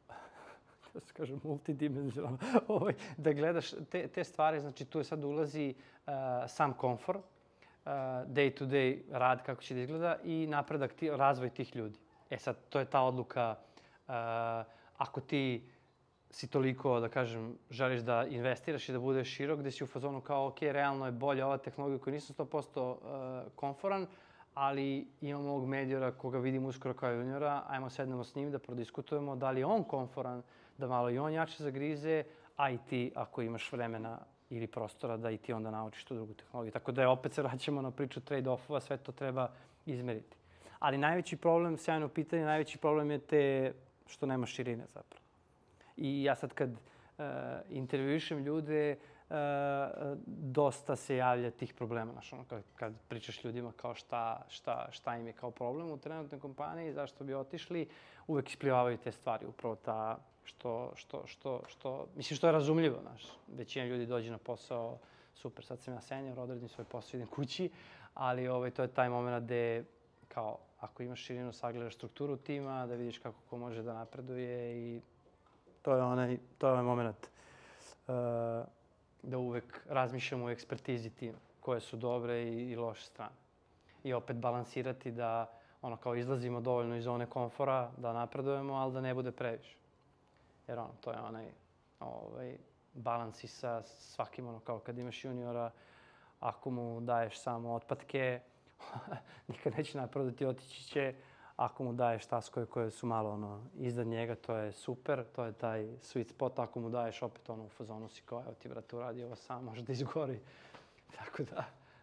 [SPEAKER 2] da se kaže, multidimenzionalno, ovaj, da gledaš te, te stvari, znači tu je sad ulazi uh, sam komfor, uh, day to day rad, kako će da izgleda i napredak, ti, razvoj tih ljudi. E sad, to je ta odluka, uh, ako ti si toliko, da kažem, želiš da investiraš i da budeš širok, gde si u fazonu kao, ok, realno je bolja ova tehnologija koja nisam sto posto uh, komforan, ali imamo ovog medijora koga vidim uskoro kao juniora, ajmo sednemo s njim da prodiskutujemo da li je on komforan, da malo i on jače zagrize, a i ti, ako imaš vremena ili prostora, da i ti onda naučiš tu drugu tehnologiju. Tako da je, opet se vraćamo na priču trade-offova, sve to treba izmeriti. Ali najveći problem, sjajno pitanje, najveći problem je te što nema širine zapravo. I ja sad kad uh, intervjuišem ljude, uh, dosta se javlja tih problema. Znaš, ono, kad, kad pričaš ljudima kao šta, šta, šta im je kao problem u trenutnoj kompaniji, zašto bi otišli, uvek isplivavaju te stvari. Upravo ta što, što, što, što, mislim što je razumljivo, znaš. Većina ljudi dođe na posao, super, sad sam ja senior, odradim svoj posao, idem kući, ali ovaj, to je taj moment gde, kao, ako imaš širinu, sagledaš strukturu tima, da vidiš kako ko može da napreduje i to je onaj, to je onaj moment uh, da uvek razmišljamo o ekspertizi tima, koje su dobre i, i loše strane. I opet balansirati da, ono, kao izlazimo dovoljno iz zone komfora, da napredujemo, ali da ne bude previše. Jer ono, to je onaj ovaj, balans i sa svakim, ono, kao kad imaš juniora, ako mu daješ samo otpatke, nikad neće napredati, otići će. Ako mu daješ taskove koje su malo ono, iznad njega, to je super, to je taj sweet spot. Ako mu daješ opet ono u fazonu si kao, evo ti, brate, uradi ovo sam, može da izgori. Tako da...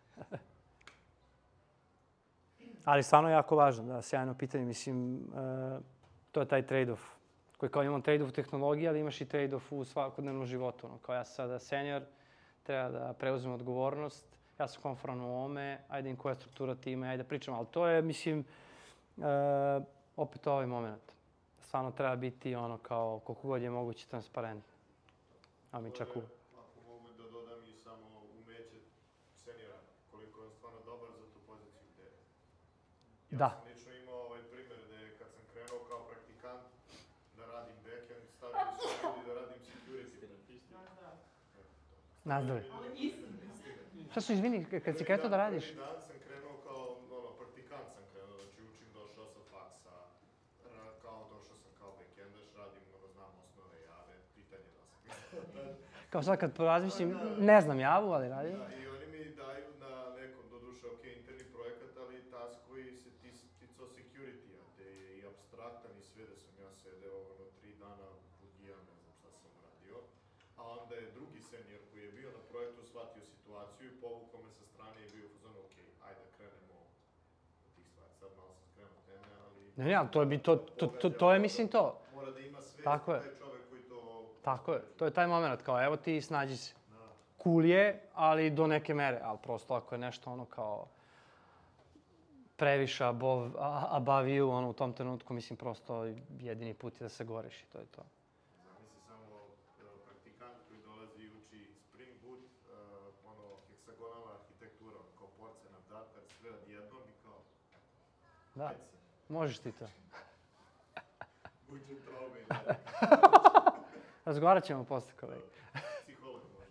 [SPEAKER 2] Ali stvarno je jako važno, da, sjajno pitanje. Mislim, uh, to je taj trade-off. Koji kao imam trade-off u tehnologiji, ali imaš i trade-off u svakodnevnom životu. Ono, kao ja sam sada senior, treba da preuzmem odgovornost, ja sam komforan u ovome, ajde im koja je struktura tima, ajde da pričam. Ali to je, mislim, Uh, opet ovaj moment. Stvarno treba biti ono kao koliko god je moguće transparentno. A mi čak u...
[SPEAKER 6] Ako mogu da dodam i samo umeće seniora, koliko je on stvarno dobar za tu poziciju gde je. Ja
[SPEAKER 2] Da.
[SPEAKER 6] sam lično imao ovaj primjer gde kad sam krenuo kao praktikant da radim backend, stavili su ljudi da radim security.
[SPEAKER 2] Nazdravlje.
[SPEAKER 1] Ali istina.
[SPEAKER 2] Šta su, izvini, kad si krenuo da radiš?
[SPEAKER 6] Prvi dan sam krenuo kao, ono, praktikant sam krenuo, znači učim, došao sa faksa, ra, kao došao sam kao backendaš, radim, ono, znam osnove jave, pitanje da sam.
[SPEAKER 2] Kao sad kad porazmišljam, ne znam javu, ali radim.
[SPEAKER 6] Da, i oni mi daju na nekom, doduše, ok, interni projekat, ali task koji se tis, ticao security-a, te je i abstraktan i sve, da sam ja sedeo, ono, tri dana budijan, ne znam šta sam uradio. A onda je drugi senior koji je bio na projektu shvatio situaciju i povukao me sa strane i bio u fazonu, ok, ajde krenemo od tih stvari. Sad malo sam skrenuo teme, ali...
[SPEAKER 2] Ne, ne, ali to je, bi- to, to, to, to je mislim to.
[SPEAKER 6] Mora da ima svest
[SPEAKER 2] Tako je.
[SPEAKER 6] taj čovek koji to...
[SPEAKER 2] Tako je, to je taj moment kao evo ti snađi se.
[SPEAKER 6] Da.
[SPEAKER 2] Cool je, ali do neke mere, ali prosto ako je nešto ono kao previše above, above you, ono u tom trenutku, mislim prosto jedini put je da se goriš i to je to.
[SPEAKER 6] Zamisli samo uh, praktikant koji dolazi i uči Spring Boot, uh, ono, heksagonalna arhitektura, kao porcelain, datar, sve odjednom i kao...
[SPEAKER 2] Da,
[SPEAKER 6] ajde se,
[SPEAKER 2] možeš ti to.
[SPEAKER 6] uđem traume i dalje.
[SPEAKER 2] Razgovarat ćemo posle, kolega.
[SPEAKER 6] Psiholog može.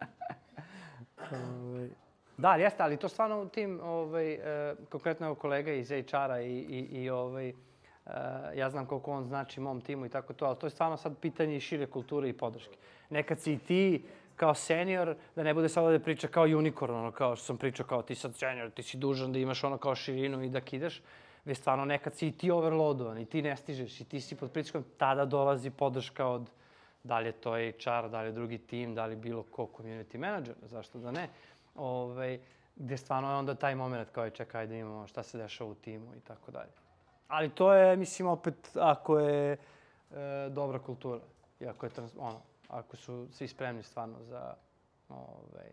[SPEAKER 2] Ovaj, da, ali jeste, ali to stvarno u tim, ovaj, e, konkretno evo kolega iz H R-a i, i, i ovaj, e, ja znam koliko on znači mom timu i tako to, ali to je stvarno sad pitanje i šire kulture i podrške. Nekad si i ti kao senior, da ne bude sad ovde priča kao unicorn, ono kao što sam pričao, kao ti sad senior, ti si dužan da imaš ono kao širinu i da kidaš, već stvarno nekad si i ti overloadovan i ti ne stižeš i ti si pod pritiskom, tada dolazi podrška od da li je to H R, da li je drugi tim, da li je bilo ko community manager, zašto da ne, ovaj, gde stvarno je onda taj moment kao je čekaj, ajde imamo šta se dešava u timu i tako dalje. Ali to je, mislim, opet ako je e, dobra kultura i ako je, trans, ono, ako su svi spremni stvarno za, ovaj,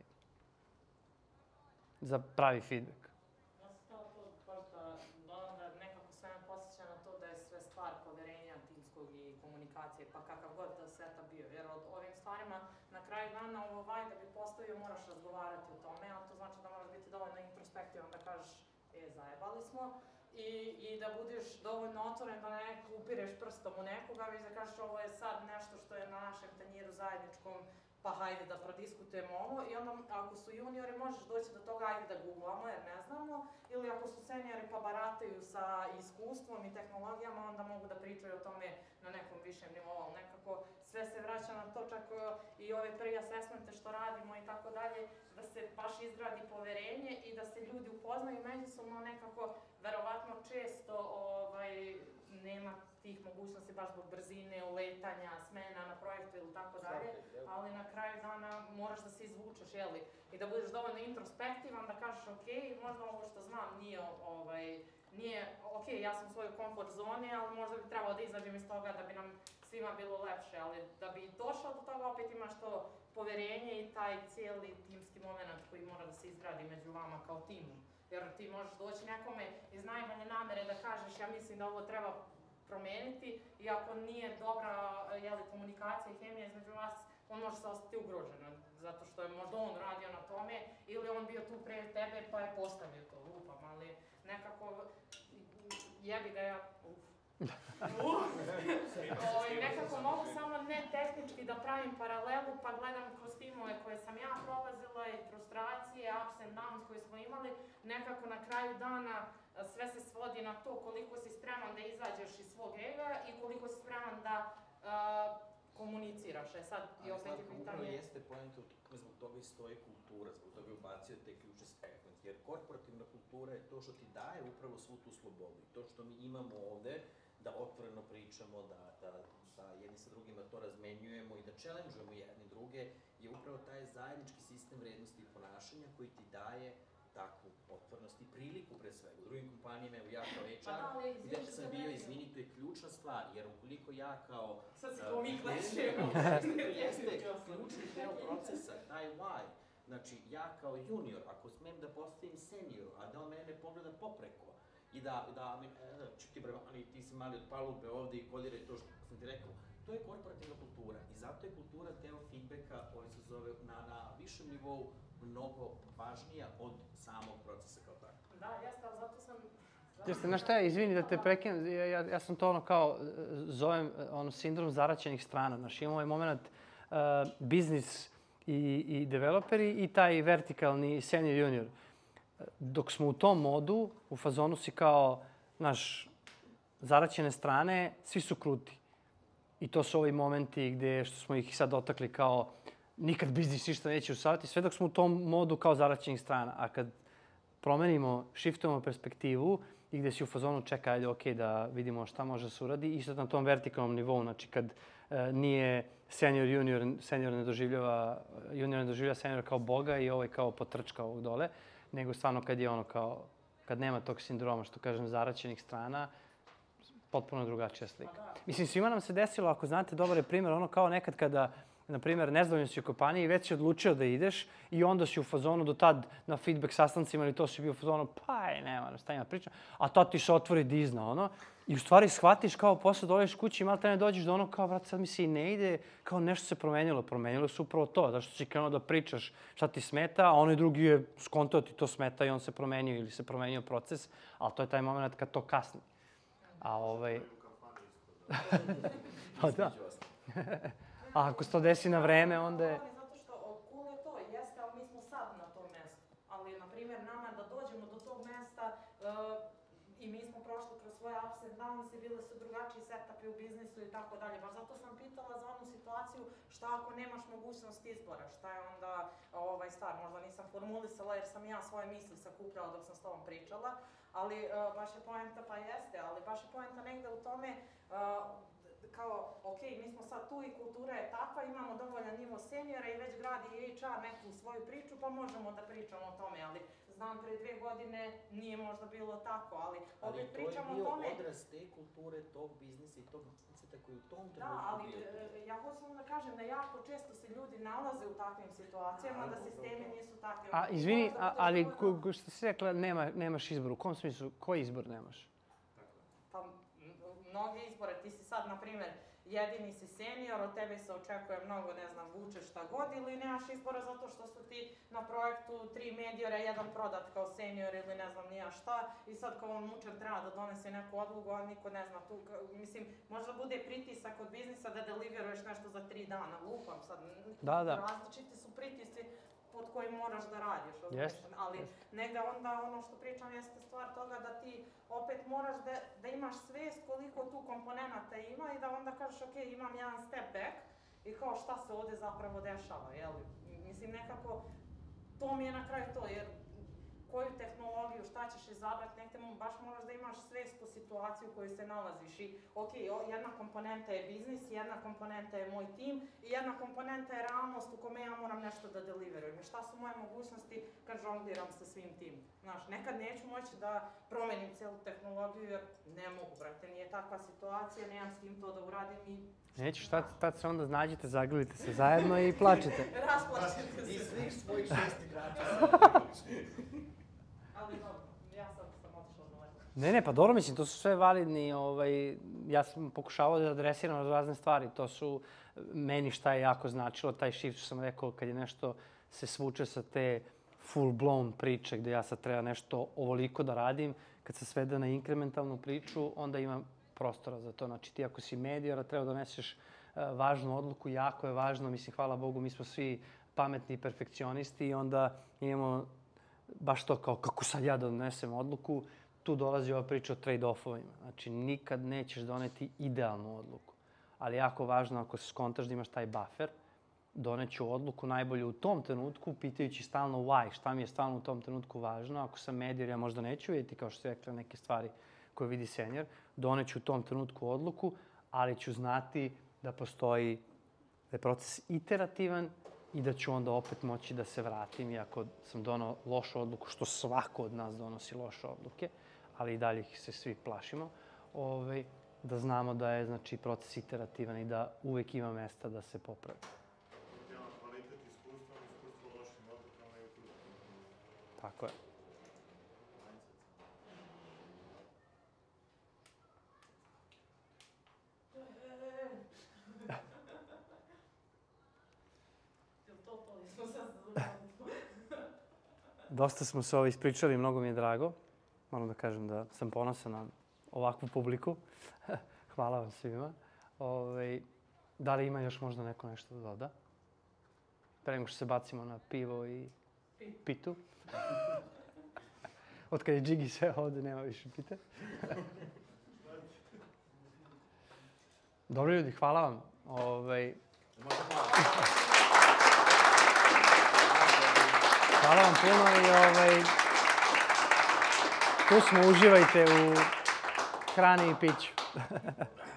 [SPEAKER 2] za pravi feedback.
[SPEAKER 1] Ja sam htjela to baš da dodam da nekako sve me podsjeća na to da je sve stvar poverenja timskog i komunikacije, pa kakav god da setup bio. Jer od ovim stvarima na kraju dana ovaj da bi postavio moraš razgovarati o tome, ali to znači da moraš biti dovoljno introspektivan da kažeš e, zajebali smo. I, i da budeš dovoljno otvoren da ne upireš prstom u nekoga, već da kažeš ovo je sad nešto što je na našem tanjiru zajedničkom, pa hajde da prodiskutujemo ovo. I onda ako su juniori možeš doći do toga, ajde da googlamo jer ne znamo. Ili ako su seniori pa barataju sa iskustvom i tehnologijama, onda mogu da pričaju o tome na nekom višem nivou. Ali nekako sve se vraća na to, čak i ove prvi assessmente što radimo i tako dalje, da se baš izgradi poverenje i da se ljudi upoznaju međusobno nekako, verovatno često ovaj, nema tih mogućnosti baš zbog brzine, uletanja, smena na projektu ili tako dalje, ali na kraju dana moraš da se izvučeš, jeli, i da budeš dovoljno introspektivan, da kažeš ok, možda ovo što znam nije, ovaj, nije, ok, ja sam u svojoj komfort zoni, ali možda bi trebalo da izađem iz toga da bi nam svima bilo lepše, ali da bi došao do toga opet imaš to poverenje i taj cijeli timski moment koji mora da se izgradi među vama kao timu. Jer ti možeš doći nekome iz najmanje namere da kažeš ja mislim da ovo treba promeniti i ako nije dobra jeli, komunikacija i hemija između vas, on može se ostati ugrožen, zato što je možda on radio na tome ili on bio tu pre tebe pa je postavio to, lupam, ali nekako jebi ga ja, uf. O, i nekako mogu samo ne tehnički da pravim paralelu pa gledam kroz timove koje sam ja prolazila i frustracije, ups and downs koje smo imali, nekako na kraju dana sve se svodi na to koliko si spreman da izađeš iz svog ega i koliko si spreman da uh, komuniciraš. E sad, i opet je pitanje...
[SPEAKER 8] Upravo jeste point, zbog toga i stoji kultura, zbog toga je ubacio te ključne segmente, jer korporativna kultura je to što ti daje upravo svu tu slobodu i to što mi imamo ovde, da otvoreno pričamo, da, da, da jedni sa drugima to razmenjujemo i da challengeujemo jedni druge, je upravo taj zajednički sistem vrednosti i ponašanja koji ti daje takvu otvornost i priliku pre svega. U drugim kompanijama, evo ja kao H R, gde sam bio, izvini, to je ključna stvar, jer ukoliko ja kao...
[SPEAKER 1] Sad se ko mi klešemo.
[SPEAKER 8] Jeste ključni deo procesa, taj why. Znači, ja kao junior, ako smem da postavim senior, a da on mene ne pogleda popreko, i da, i da, čuti bre, ali ti si mali od palube ovde i kodiraj to što sam ti rekao. To je korporativna kultura i zato je kultura deo feedbacka, ovaj se zove, na, na višem nivou mnogo važnija od samog procesa kao tako.
[SPEAKER 1] Da, jeste, ali zato sam...
[SPEAKER 2] Jeste, znaš šta je, izvini da te prekinem, ja, ja, ja sam to ono kao, zovem ono sindrom zaraćenih strana. Znaš, imamo ovaj moment uh, biznis i, i developeri i taj vertikalni senior junior. Dok smo u tom modu, u fazonu si kao, znaš, zaraćene strane, svi su kruti. I to su ovi momenti gde, što smo ih sad dotakli kao, nikad biznis ništa neće usavati, sve dok smo u tom modu kao zaraćenih strana. A kad promenimo, shiftujemo perspektivu i gde si u fazonu čeka, ajde, ok, da vidimo šta može da se uradi, isto na tom vertikalnom nivou, znači kad e, nije senior, junior, senior ne doživljava, junior ne doživljava senior kao boga i ovaj kao potrčka ovog dole, nego stvarno kad je ono kao, kad nema tog sindroma, što kažem, zaraćenih strana, potpuno drugačija slika. Mislim, svima nam se desilo, ako znate, dobar je primjer, ono kao nekad kada, na primjer, nezadovoljno si u kompaniji i već si odlučio da ideš i onda si u fazonu do tad na feedback sastancima ili to si bio u fazonu, pa je, nema, stavim pričam, a tad ti se otvori dizna, ono, i u stvari shvatiš kao posle dođeš kući i malo te ne dođeš do ono kao, vrat, sad mi se i ne ide, kao nešto se promenilo, promenilo se upravo to, da što si krenuo da pričaš šta ti smeta, a onaj drugi je skontao ti to smeta i on se promenio ili se promenio proces, ali to je taj moment kad to kasni. A ovaj... Pa da. A ako se to desi na vreme, onda je...
[SPEAKER 1] Zato što cool je to, jeste, ali mi smo sad na tom mestu. Ali, na primjer, nama da dođemo do tog mesta i mi smo prošli kroz svoje ups and downs i bili su drugačiji setupi u biznisu i tako dalje. Baš zato sam pitala za onu situaciju šta ako nemaš mogućnost izbora, šta je onda ovaj stvar. Možda nisam formulisala jer sam ja svoje misli sakupljala dok sam s tobom pričala, ali uh, baš je poenta, pa jeste, ali baš je poenta negde u tome uh, kao, ok, mi smo sad tu i kultura je takva, imamo dovoljan nivo seniora i već gradi H R neku svoju priču, pa možemo da pričamo o tome, ali znam pre dve godine nije možda bilo tako, ali opet pričamo o tome...
[SPEAKER 8] Ali to je bio odraz te kulture, tog biznisa i tog mindset koji u tom trenutku bio.
[SPEAKER 1] Da, ali ja hoću da kažem da jako često se ljudi nalaze u takvim situacijama, da sistemi nisu takvi.
[SPEAKER 2] A, izvini, ali što si rekla, nemaš izbor, u kom smislu, koji izbor nemaš?
[SPEAKER 1] Pa, mnogi izbore, ti si sad, na primjer, jedini si senior, od tebe se očekuje mnogo, ne znam, vučeš šta god ili nemaš izbora zato što su ti na projektu tri medijora, jedan prodat kao senior ili ne znam nija šta i sad kao on mučer treba da donese neku odlugu, a niko ne zna tu, mislim, možda bude pritisak od biznisa da deliveruješ nešto za tri dana, lupam sad,
[SPEAKER 2] da, da.
[SPEAKER 1] Različiti su pritisci pod kojim moraš da radiš,
[SPEAKER 2] yes,
[SPEAKER 1] ali
[SPEAKER 2] yes.
[SPEAKER 1] negde onda ono što pričam jeste stvar toga da ti opet moraš da, da imaš svest koliko tu komponenata ima i da onda kažeš ok, imam jedan step back i kao šta se ovde zapravo dešava, jel? Mislim nekako, to mi je na kraju to, jer koju tehnologiju, šta ćeš izabrati, nekde baš moraš da imaš svest u situaciju u kojoj se nalaziš i ok, jedna komponenta je biznis, jedna komponenta je moj tim i jedna komponenta je realnost u kome ja moram nešto da deliverujem i šta su moje mogućnosti kad žongliram sa svim tim. Znaš, nekad neću moći da promenim celu tehnologiju jer ne mogu, brate, nije takva situacija, nemam s kim to da uradim i...
[SPEAKER 2] Nećeš, tad, tad se onda znađete, zagrlite se zajedno i plačete.
[SPEAKER 1] Rasplačete se.
[SPEAKER 8] I svih svojih šest igrača.
[SPEAKER 1] Ali dobro, ja sad sam otišla za lepo.
[SPEAKER 2] Ne, ne, pa dobro, mislim, to su sve validni, ovaj, ja sam pokušavao da adresiram razne stvari, to su meni šta je jako značilo, taj shift što sam rekao kad je nešto se svuče sa te full blown priče gde ja sad treba nešto ovoliko da radim, kad se svede na inkrementalnu priču, onda imam prostora za to. Znači ti ako si medijara treba da doneseš uh, važnu odluku, jako je važno, mislim, hvala Bogu, mi smo svi pametni perfekcionisti i onda imamo baš to kao kako sad ja da donesem odluku, tu dolazi ova priča o trade-offovima. Znači nikad nećeš doneti idealnu odluku, ali jako važno ako se skontaš da imaš taj buffer, doneću odluku najbolje u tom trenutku, pitajući stalno why, šta mi je stalno u tom trenutku važno. Ako sam medijer, ja možda neću vidjeti, kao što si rekla, neke stvari koje vidi senior, doneću u tom trenutku odluku, ali ću znati da postoji, da je proces iterativan i da ću onda opet moći da se vratim, iako sam donao lošu odluku, što svako od nas donosi loše odluke, ali i dalje ih se svi plašimo, ovaj, da znamo da je znači, proces iterativan i da uvek ima mesta da se popravi.
[SPEAKER 6] Kvalitet iskustva, iskustvo lošim odlukama i upravo.
[SPEAKER 2] Tako je. dosta smo se ovo ispričali, mnogo mi je drago. Moram da kažem da sam ponosan na ovakvu publiku. Hvala vam svima. Ove, da li ima još možda neko nešto da doda? Pre nego što se bacimo na pivo i pitu. Od kada je Džigi sve ovde, nema više pite. Dobro ljudi, hvala vam. Ove, hvala vam puno i ovaj, tu smo, uživajte u hrani i piću.